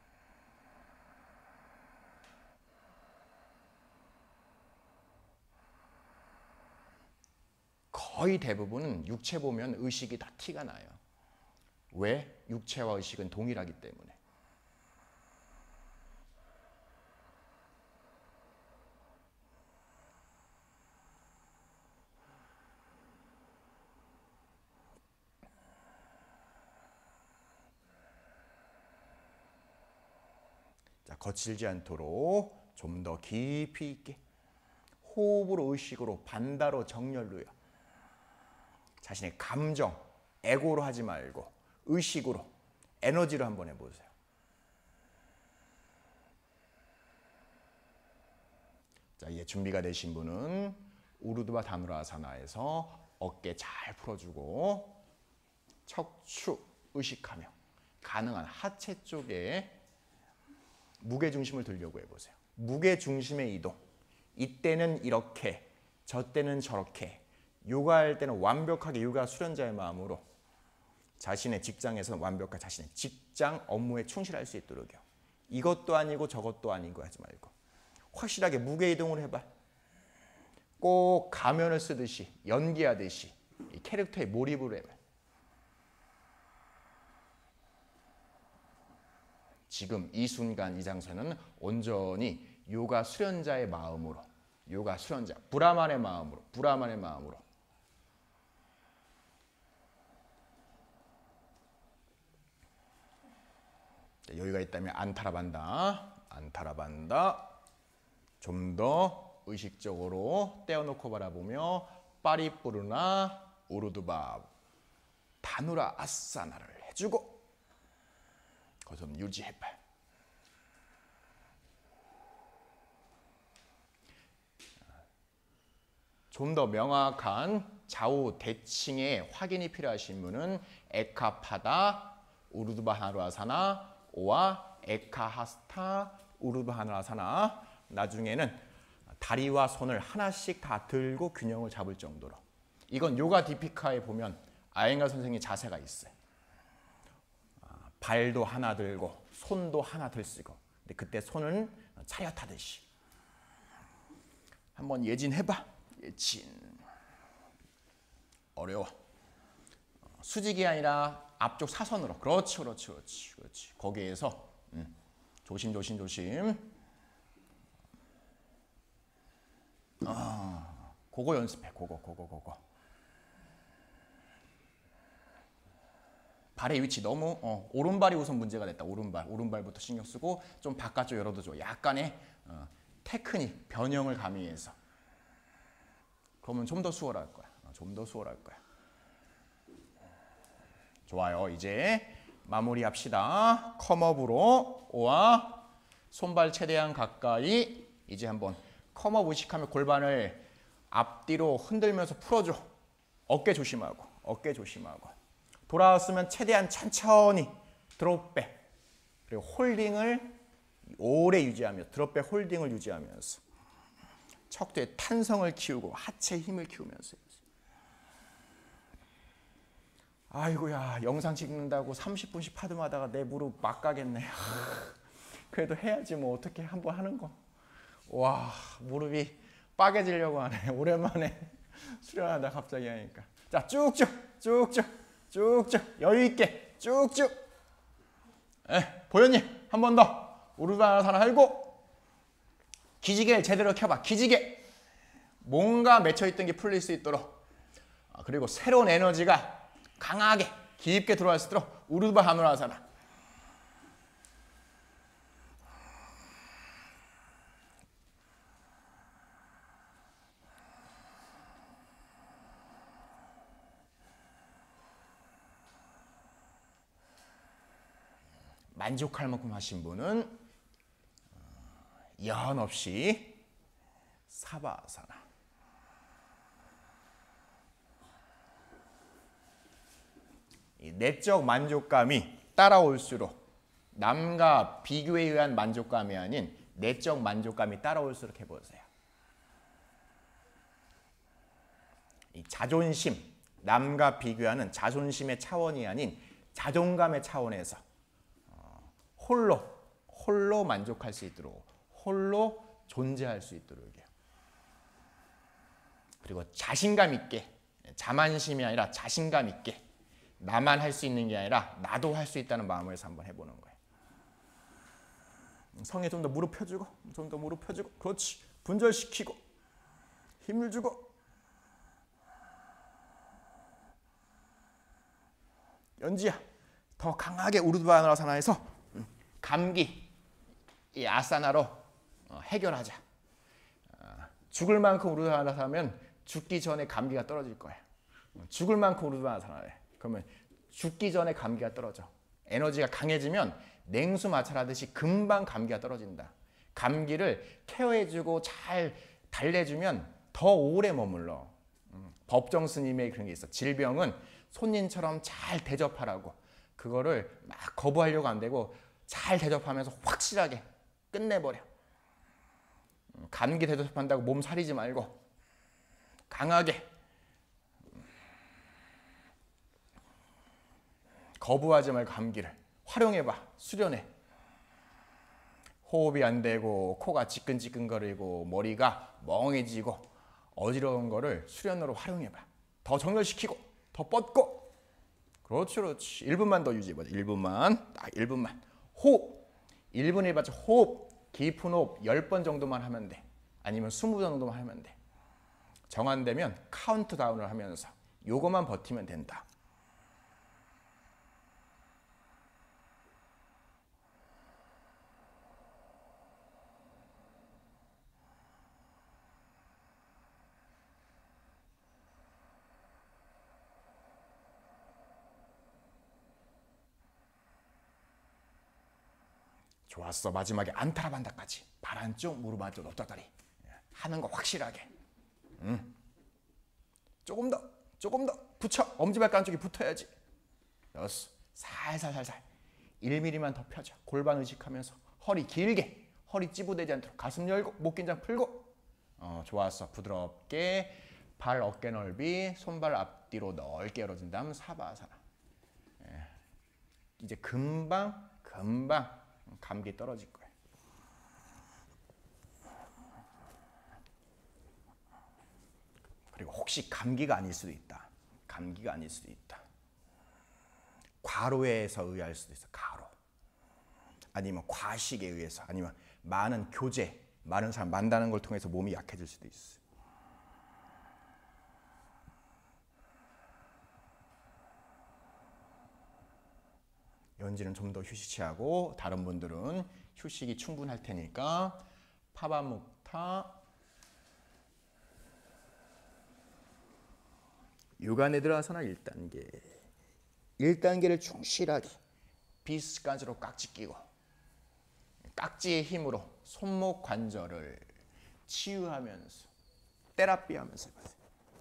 Speaker 1: 거의 대부분은 육체 보면 의식이 다 티가 나요. 왜? 육체와 의식은 동일하기 때문에. 자, 거칠지 않도록 좀 더 깊이 있게 호흡으로 의식으로 반다로 정렬로요. 자신의 감정, 에고로 하지 말고 의식으로, 에너지로 한번 해보세요. 자, 이제 준비가 되신 분은 우르드바 다누라아사나에서 어깨 잘 풀어주고 척추 의식하며 가능한 하체 쪽에 무게중심을 들려고 해보세요. 무게중심의 이동. 이때는 이렇게, 저 때는 저렇게. 요가할 때는 완벽하게 요가 수련자의 마음으로 자신의 직장에서는 완벽하게 자신의 직장 업무에 충실할 수 있도록요. 이것도 아니고 저것도 아니고 하지 말고 확실하게 무게 이동을 해봐. 꼭 가면을 쓰듯이 연기하듯이 이 캐릭터에 몰입을 해봐. 지금 이 순간 이 장소는 온전히 요가 수련자의 마음으로, 요가 수련자, 브라만의 마음으로, 브라만의 마음으로. 여유가 있다면 안타라반다, 안타라반다. 좀 더 의식적으로 떼어놓고 바라보며 파리뿌르나 우르두바 다누라 아사나를 해주고 거기서 유지해봐. 좀 더 명확한 좌우 대칭의 확인이 필요하신 분은 에카파다 우르두바하누아사나 오와 에카하스타 우르두바하누아사나. 나중에는 다리와 손을 하나씩 다 들고 균형을 잡을 정도로. 이건 요가 디피카에 보면 아yen가 선생님 자세가 있어요. 발도 하나 들고 손도 하나 들쓰고. 근데 그때 손은 차렷하듯이. 한번 예진해봐. 예진. 어려워. 수직이 아니라 앞쪽 사선으로. 그렇지, 그렇지, 그렇지, 그렇지. 거기에서 조심, 조심, 조심. 그거 연습해. 그거. 발의 위치 너무 오른발이 우선 문제가 됐다. 오른발부터 신경 쓰고 좀 바깥쪽 열어도 약간의 테크닉 변형을 가미해서. 그러면 좀 더 수월할 거야. 좀 더 수월할 거야. 좋아요. 이제 마무리합시다. 컴업으로 오와 손발 최대한 가까이. 이제 한번 컴업 의식하며 골반을 앞뒤로 흔들면서 풀어줘. 어깨 조심하고, 어깨 조심하고. 돌아왔으면 최대한 천천히 드롭백. 그리고 홀딩을 오래 유지하며, 드롭백 홀딩을 유지하면서 척추의 탄성을 키우고 하체의 힘을 키우면서. 아이고야, 영상 찍는다고 30분씩 파드마다가 내 무릎 막 가겠네. 그래도 해야지 뭐 어떻게 한번 하는 거. 와, 무릎이 빠개지려고 하네. 오랜만에 수련하다 갑자기 하니까. 자, 쭉쭉 여유 있게 쭉쭉. 보현님 한 번 더. 우르바나사나 하고 기지개를 제대로 켜봐. 기지개. 뭔가 맺혀있던 게 풀릴 수 있도록. 그리고 새로운 에너지가 강하게 깊게 들어갈 수 있도록 우르바나사나. 만족할 만큼 하신 분은 연 없이 사바아사나. 이 내적 만족감이 따라올수록, 남과 비교에 의한 만족감이 아닌 내적 만족감이 따라올수록 해보세요. 이 자존심, 남과 비교하는 자존심의 차원이 아닌 자존감의 차원에서 홀로 만족할 수 있도록, 홀로 존재할 수 있도록이요. 그리고 자신감 있게, 자만심이 아니라 자신감 있게, 나만 할 수 있는 게 아니라 나도 할 수 있다는 마음에서 한번 해보는 거예요. 성에 좀 더 무릎 펴주고, 좀 더 무릎 펴주고, 그렇지. 분절시키고, 힘을 주고. 연지야, 더 강하게 우르드바나사나에서 감기, 이 아사나로 해결하자. 죽을 만큼 우르드바나사나 하면 죽기 전에 감기가 떨어질 거야. 죽을 만큼 우르드바나사나 해. 그러면 죽기 전에 감기가 떨어져. 에너지가 강해지면 냉수 마찰하듯이 금방 감기가 떨어진다. 감기를 케어해주고 잘 달래주면 더 오래 머물러. 법정 스님의 그런 게 있어. 질병은 손님처럼 잘 대접하라고. 그거를 막 거부하려고 안 되고 잘 대접하면서 확실하게 끝내버려. 감기 대접한다고 몸 사리지 말고 강하게. 거부하지 말고 감기를 활용해봐. 수련해.
Speaker 2: 호흡이 안 되고 코가 지끈지끈거리고 머리가 멍해지고 어지러운 거를 수련으로 활용해봐. 더 정렬시키고 더 뻗고. 그렇지 그렇지. 1분만 더 유지해보자. 1분만. 딱 1분만. 호흡. 1분 해봤자 호흡. 깊은 호흡 10번 정도만 하면 돼. 아니면 20 정도만 하면 돼. 정안되면 카운트다운을 하면서 요거만 버티면 된다. 좋았어. 마지막에 안타라반다까지. 발 안쪽, 무릎 안쪽, 높다다리. 하는 거 확실하게. 조금 더 붙여. 엄지발가락 쪽이 붙어야지. 됐어. 살살 1mm만 더 펴줘. 골반 의식하면서 허리 길게. 허리 찌부되지 않도록 가슴 열고 목 긴장 풀고. 좋았어. 부드럽게 발 어깨 넓이, 손발 앞뒤로 넓게 열어준 다음 사바아사나. 이제 금방 감기 떨어질 거야. 그리고 혹시 감기가 아닐 수도 있다. 감기가 아닐 수도 있다. 과로에서 의할 수도 있어. 과로. 아니면 과식에 의해서. 아니면 많은 교제, 많은 사람 만나는 걸 통해서 몸이 약해질 수도 있어. 연지는 좀 더 휴식 취하고 다른 분들은 휴식이 충분할 테니까 파바묵타 요가네드라사나 1단계 1단계를 충실하게 비스간즈로 깍지 끼고 깍지의 힘으로 손목 관절을 치유하면서 테라피하면서 해보세요.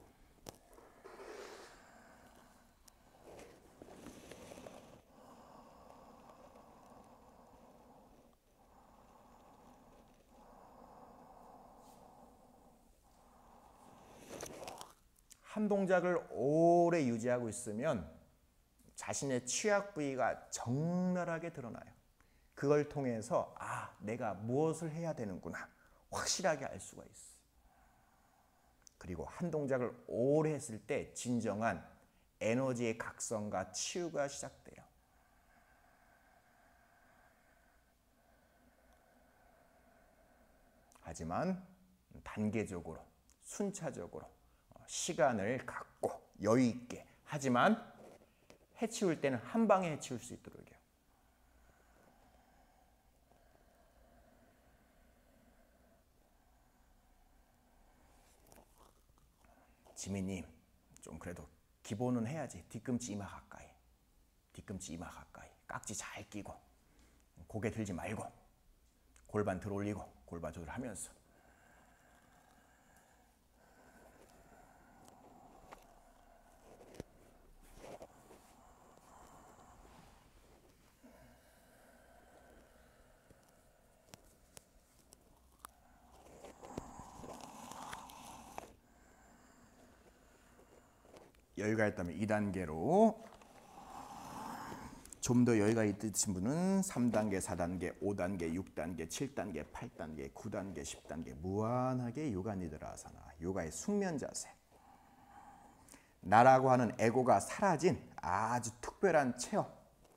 Speaker 2: 한 동작을 오래 유지하고 있으면 자신의 취약 부위가 적나라하게 드러나요. 그걸 통해서 내가 무엇을 해야 되는구나 확실하게 알 수가 있어. 그리고 한 동작을 오래 했을 때 진정한 에너지의 각성과 치유가 시작돼요. 하지만 단계적으로 순차적으로 시간을 갖고 여유 있게 하지만 해치울 때는 한 방에 해치울 수 있도록요. 지민님 좀 그래도 기본은 해야지. 뒤꿈치 이마 가까이. 뒤꿈치 이마 가까이. 깍지 잘 끼고 고개 들지 말고 골반 들어올리고 골반 조절하면서 여유가 있다면 2단계로 좀 더 여유가 있으신 분은 3단계, 4단계, 5단계, 6단계, 7단계, 8단계, 9단계, 10단계 무한하게 요가 니드라아사나, 요가의 숙면 자세. 나라고 하는 에고가 사라진 아주 특별한 체험.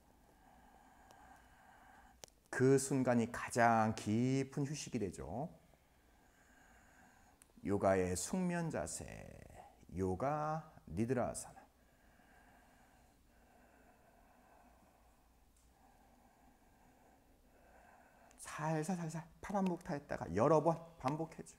Speaker 2: 그 순간이 가장 깊은 휴식이 되죠. 요가의 숙면 자세, 요가 니드라아사나. 살살 파란목타 했다가 여러 번 반복해줘.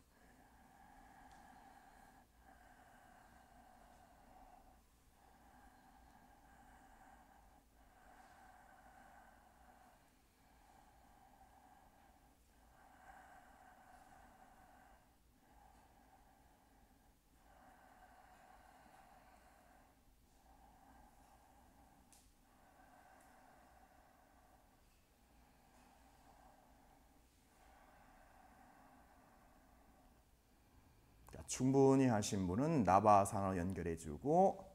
Speaker 2: 충분히 하신 분은 나바아사나로 연결해주고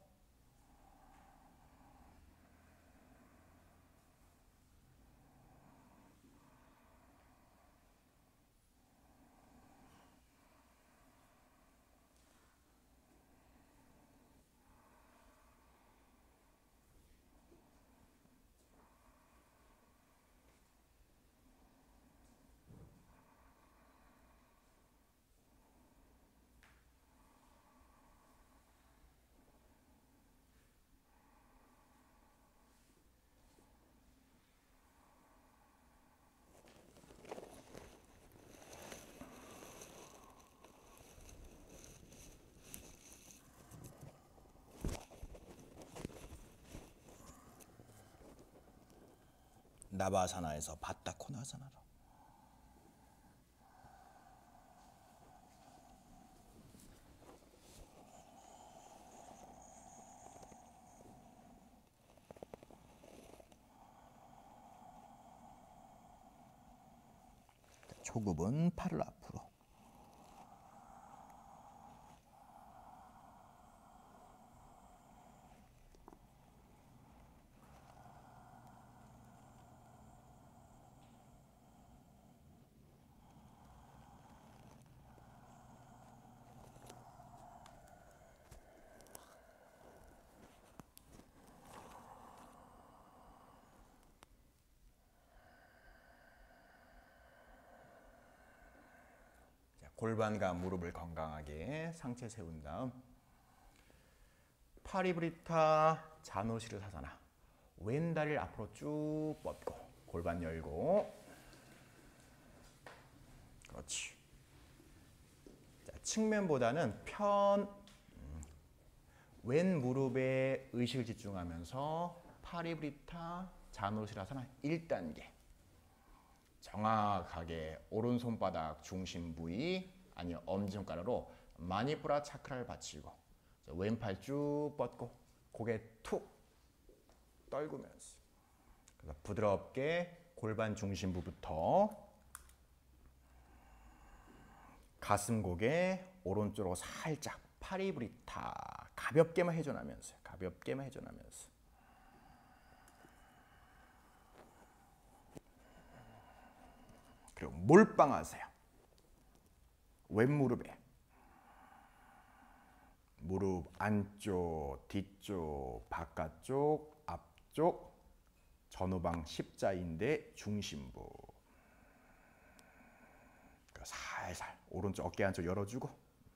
Speaker 1: 나바사나에서 바타 코나사나로. 초급은 팔을 앞으로.
Speaker 2: 골반과 무릎을 건강하게 상체 세운 다음 파리브리타 자노시르사사나 왼다리를 앞으로 쭉 뻗고 골반 열고 그렇지. 자, 측면보다는 왼 무릎에 의식을 집중하면서 파리브리타 자노시라사나 1단계 정확하게 오른손바닥 중심 부위 아니면 엄지손가락으로 마니푸라 차크라를 받치고 왼팔 쭉 뻗고 고개 툭 떨구면서 그래서 부드럽게 골반 중심부부터 가슴 고개 오른쪽으로 살짝 파리브리타 가볍게만 회전하면서 그리고 몰빵하세요. 왼무릎에 무릎 안쪽, 뒤쪽, 바깥쪽, 앞쪽 전후방 십자인대 중심부 살살 오른쪽 어깨 안쪽 열어주고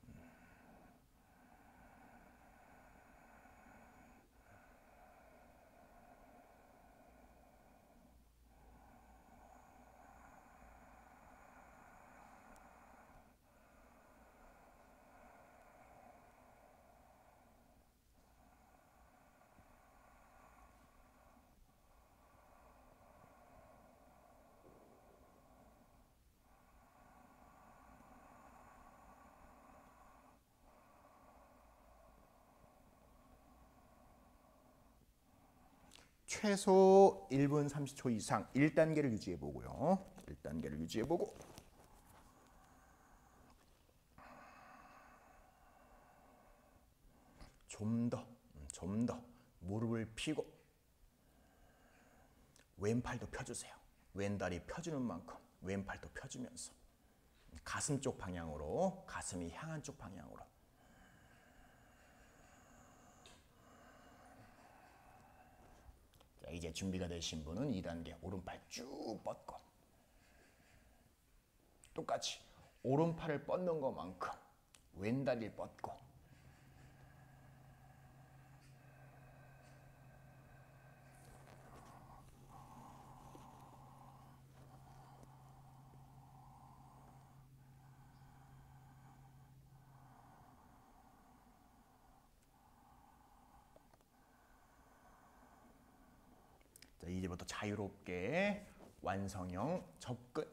Speaker 2: 최소 1분 30초 이상 1단계를 유지해 보고요. 1단계를 유지해 보고 좀 더 무릎을 펴고 왼팔도 펴주세요. 왼다리 펴주는 만큼 왼팔도 펴주면서 가슴 쪽 방향으로 가슴이 향한 쪽 방향으로 자, 이제 준비가 되신 분은 2단계 오른팔 쭉 뻗고 똑같이 오른팔을 뻗는 것만큼 왼다리를 뻗고 자, 이제부터 자유롭게 완성형 접근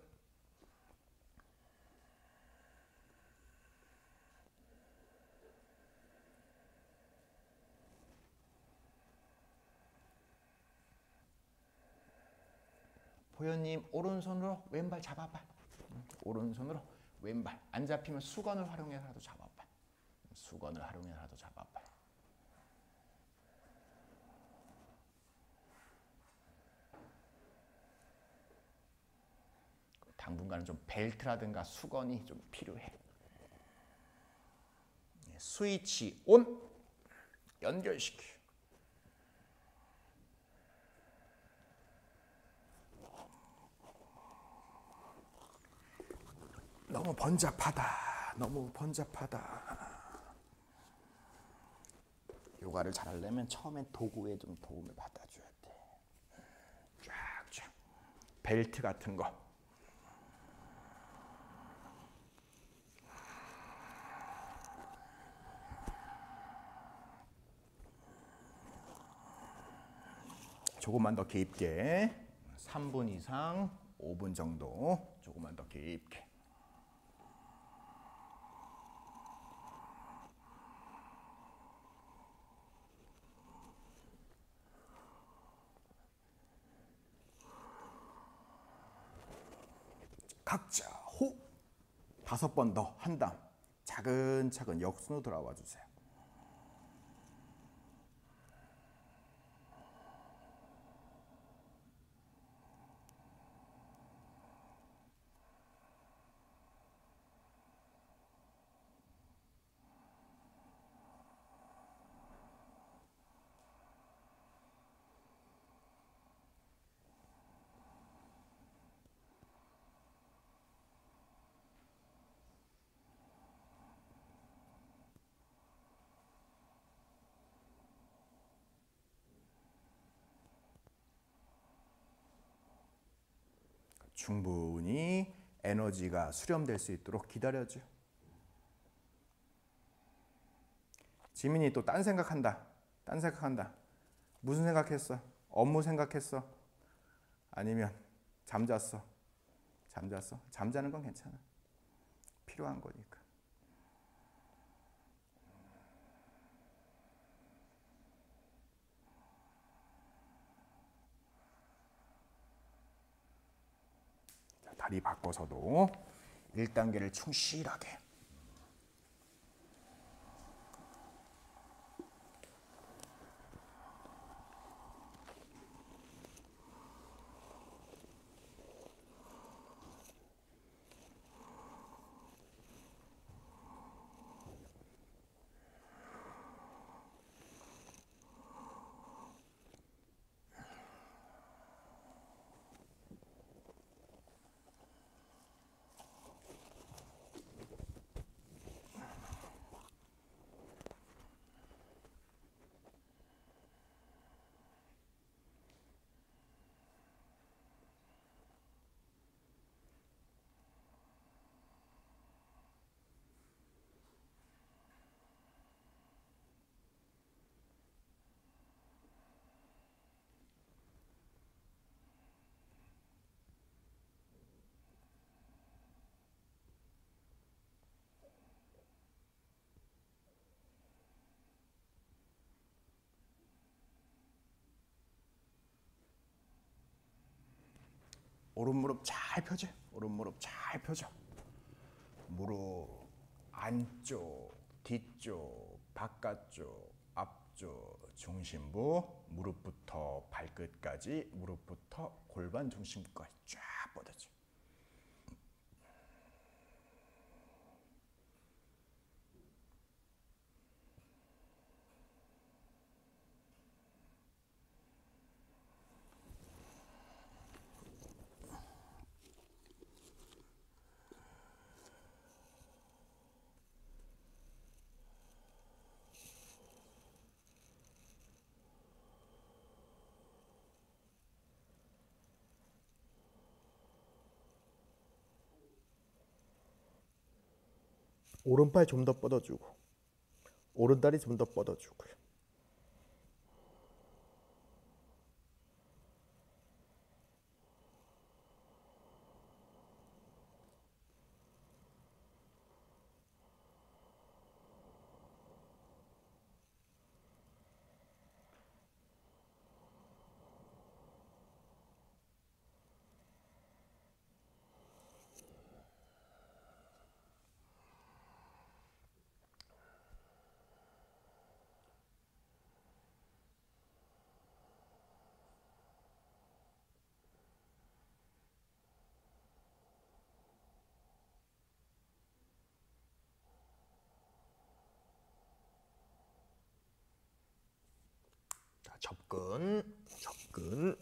Speaker 2: 보현님 오른손으로 왼발 잡아봐. 오른손으로 왼발 안 잡히면 수건을 활용해서라도 잡아봐. 수건을 활용해서라도 잡아봐. 당분간은 좀 벨트라든가 수건이 좀 필요해. 스위치 온 연결시켜. 너무 번잡하다. 너무 번잡하다. 요가를 잘하려면 처음엔 도구에 좀 도움을 받아줘야 돼. 쫙쫙. 벨트 같은 거. 조금만 더 깊게 3분 이상 5분 정도 조금만 더 깊게. 각자 호흡 5번 더 한 다음 차근차근 역순으로 돌아와 주세요. 충분히 에너지가 수렴될 수 있도록 기다려줘. 지민이 또 딴 생각한다. 딴 생각한다. 무슨 생각했어? 업무 생각했어? 아니면 잠잤어? 잠잤어? 잠자는 건 괜찮아. 필요한 거니까. 자, 다리 바꿔서도 1단계를 충실하게. 오른 무릎 잘 펴줘. 오른 무릎 잘 펴줘. 무릎 안쪽, 뒤쪽, 바깥쪽, 앞쪽, 중심부, 무릎부터 발끝까지, 무릎부터 골반 중심까지 쫙 뻗어줘.
Speaker 1: 오른팔 좀 더 뻗어주고 오른다리 좀 더 뻗어주고요. 자, 접근, 접근.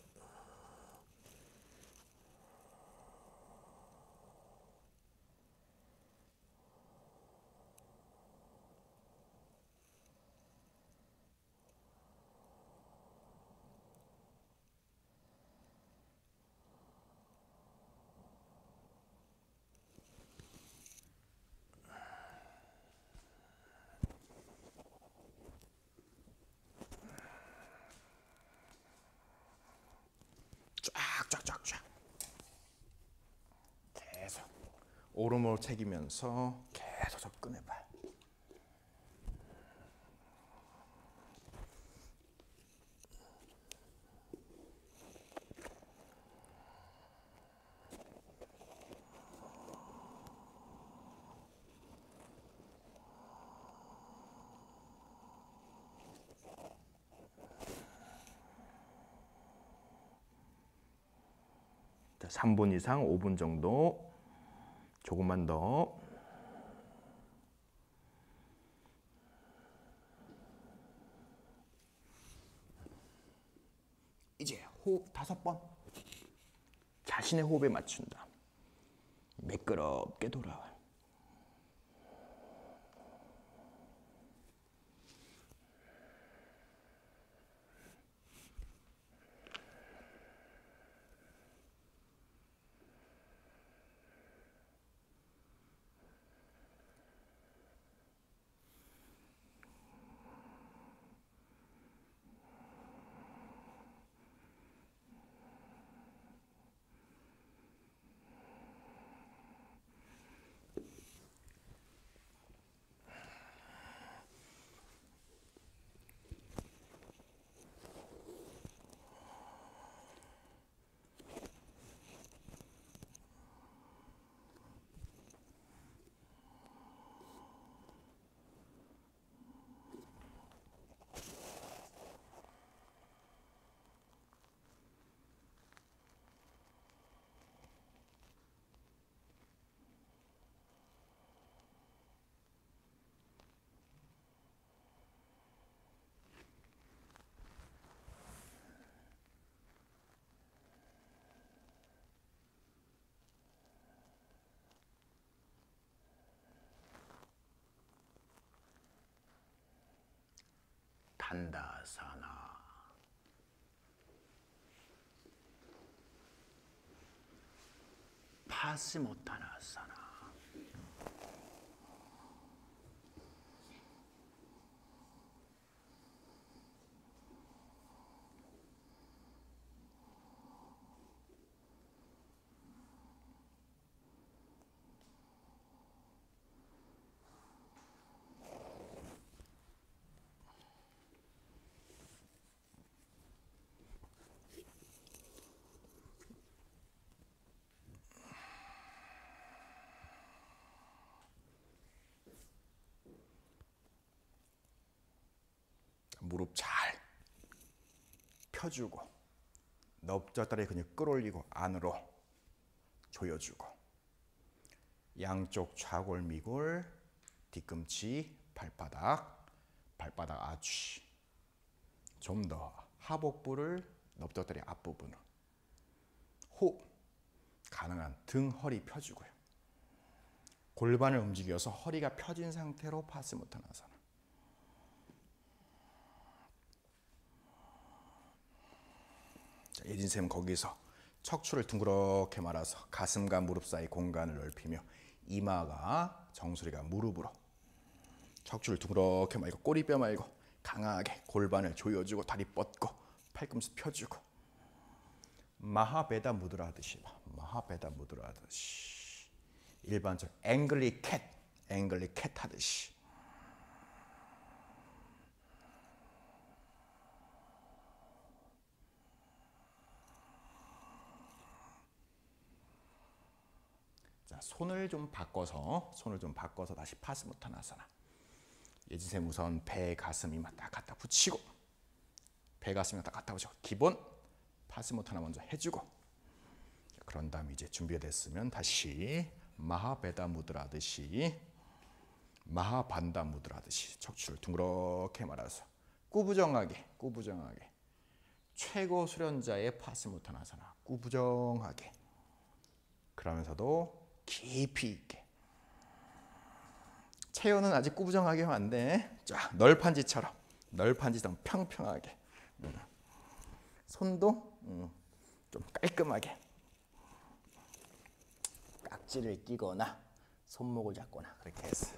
Speaker 2: 오름으로 챙기면서 계속 접근해봐. 자, 3분 이상 5분 정도. 조금만 더. 이제 호흡 5번. 자신의 호흡에 맞춘다. 매끄럽게 돌아와. 단다사나. 파스모타나사나. 무릎 잘 펴주고 넓적다리 근육 끌어올리고 안으로 조여주고 양쪽 좌골 미골 뒤꿈치 발바닥 아치 좀 더 하복부를 넓적다리 앞부분으로 호흡 가능한 등 허리 펴주고요. 골반을 움직여서 허리가 펴진 상태로 파스모타나사나. 예진쌤은 거기서 척추를 둥그렇게 말아서 가슴과 무릎 사이 공간을 넓히며 이마가 정수리가 무릎으로 척추를 둥그렇게 말고 꼬리뼈 말고 강하게 골반을 조여주고 다리 뻗고 팔꿈치 펴주고 마하베다 무드라 하듯이 마하베다 무드라 하듯이 일반적 앵글리 캣 하듯이 자, 손을 좀 바꿔서 다시 파스모타나사나. 예진쌤 우선 배 가슴 이마 딱 갖다 붙이고 배 가슴 이마 딱 갖다 붙이고 기본 파스모타나 먼저 해주고 자, 그런 다음 이제 준비가 됐으면 다시 마하베다 무드라 하듯이 마하반다 무드라 하듯이 척추를 둥그렇게 말아서 꾸부정하게 최고 수련자의 파스모타나사나 꾸부정하게 그러면서도 깊이 있게. 체온은 아직 꾸부정하게 하면 안 돼. 쫙 널판지처럼 평평하게. 손도 좀 깔끔하게. 깍지를 끼거나 손목을 잡거나 그렇게 해서.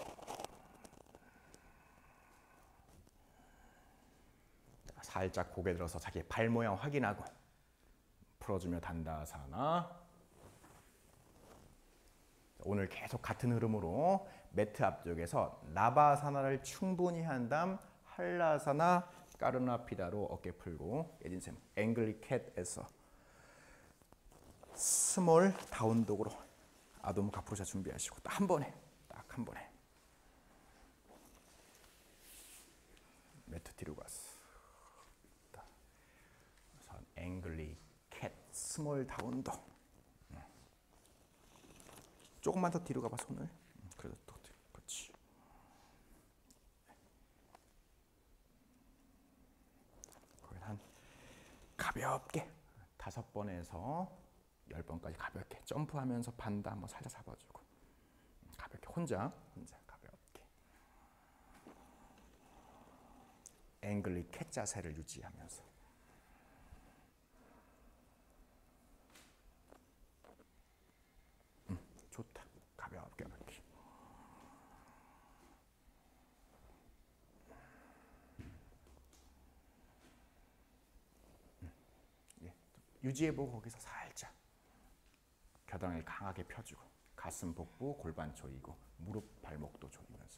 Speaker 2: 살짝 고개 들어서 자기 발 모양 확인하고 풀어주며 단다사나. 오늘 계속 같은 흐름으로 매트 앞쪽에서 나바사나를 충분히 한 다음 한라사나 까르나피다로 어깨 풀고 예진쌤 앵글리캣에서 스몰 다운독으로 아돔 가프로샤 준비하시고 딱 한 번에 매트 뒤로 갔어. 우선 앵글리캣 스몰 다운독. 조금만 더 뒤로 가봐 손을. 그래도 또 그렇지. 거의 한 가볍게 5번에서 10번까지 가볍게 점프하면서 반다 한번 살짝 잡아주고 가볍게 혼자 가볍게 앵글리 캣 자세를 유지하면서 좋다. 가볍게 유지해보고 거기서 살짝 겨드랑이를 강하게 펴주고 가슴 복부 골반 조이고 무릎 발목도 조이면서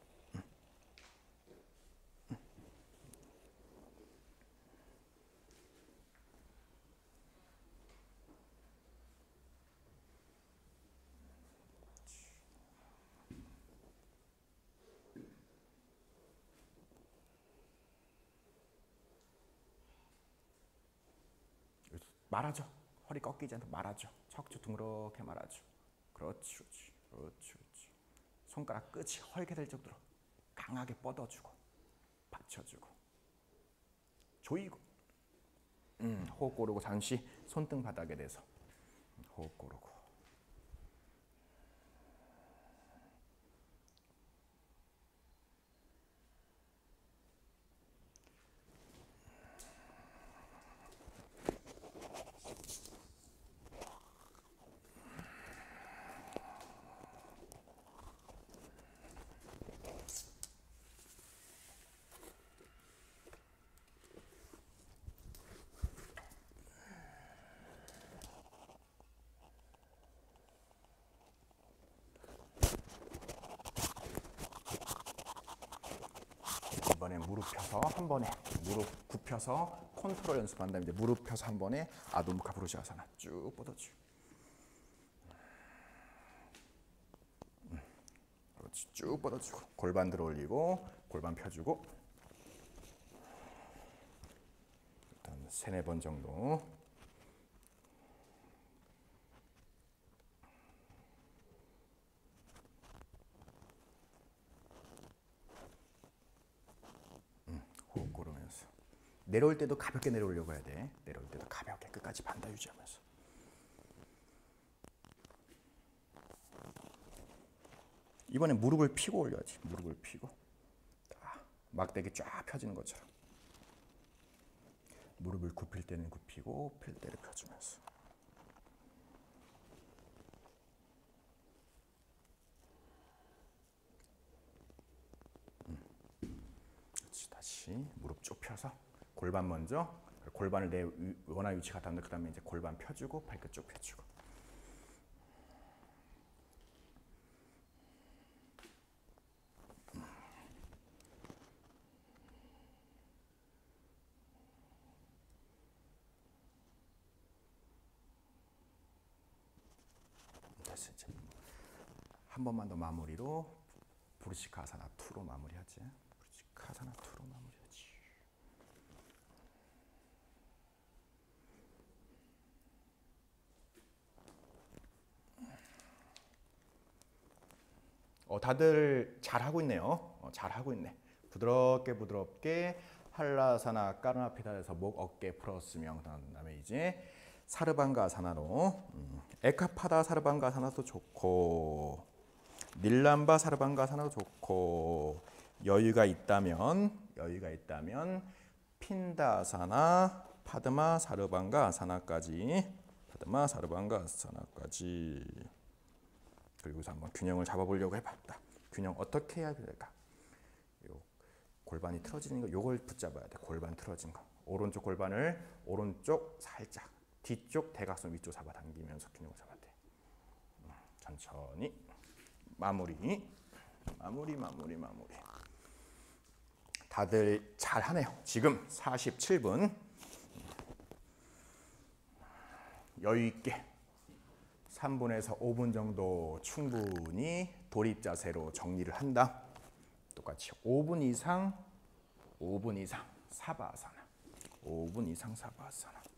Speaker 2: 말아줘. 허리 꺾이지 않도록 말아줘. 척추 둥그렇게 말아줘. 그렇지. 손가락 끝이 헐게 될 정도로 강하게 뻗어주고 받쳐주고 조이고 호흡 고르고 잠시 손등 바닥에 대서 호흡 고르고 이번에 무릎 펴서 한 번에 무릎 굽혀서 컨트롤 연습한 다음에 이제 무릎 펴서 한 번에 아돔 가프로샤사나 쭉 뻗어주고 그렇지 쭉 뻗어주고 골반 들어 올리고 골반 펴주고 일단 3-4번 정도 호흡 고르면서 내려올 때도 가볍게 내려오려고 해야 돼. 내려올 때도 가볍게 끝까지 반다 유지하면서 이번엔 무릎을 펴고 올려야지. 무릎을 펴고 막대기 쫙 펴지는 것처럼 무릎을 굽힐 때는 굽히고 펼 때를 펴주면서 다시 무릎 쭉 펴서 골반 먼저 골반을 내 원하는 위치 갖다 놓고 그다음에 이제 골반 펴주고 발끝 쭉 펴주고 다시 이제 한 번만 더 마무리로 브루시카사나 2로 마무리하지. 브루시카사나 2로 마무리하지. 다들 잘하고 있네요. 잘하고 있네. 부드럽게 한라사나 까르나피다에서 목 어깨 풀었으면 그다음에 이제 사르방가사나로 에카파다 사르방가사나도 좋고 닐람바 사르방가사나도 좋고 여유가 있다면 핀다사나 파드마 사르방가사나까지 그리고 여기서 한번 균형을 잡아보려고 해봤다. 균형 어떻게 해야 될까? 요 골반이 틀어지는 거 요걸 붙잡아야 돼. 골반 틀어진 거. 오른쪽 골반을 오른쪽 살짝 뒤쪽 대각선 위쪽 잡아당기면서 균형을 잡아야 돼. 천천히 마무리. 다들 잘하네요. 지금 47분. 여유 있게 3분에서 5분 정도 충분히 돌입 자세로 정리를 한다. 똑같이 5분 이상 사바아사나. 5분 이상 사바아사나.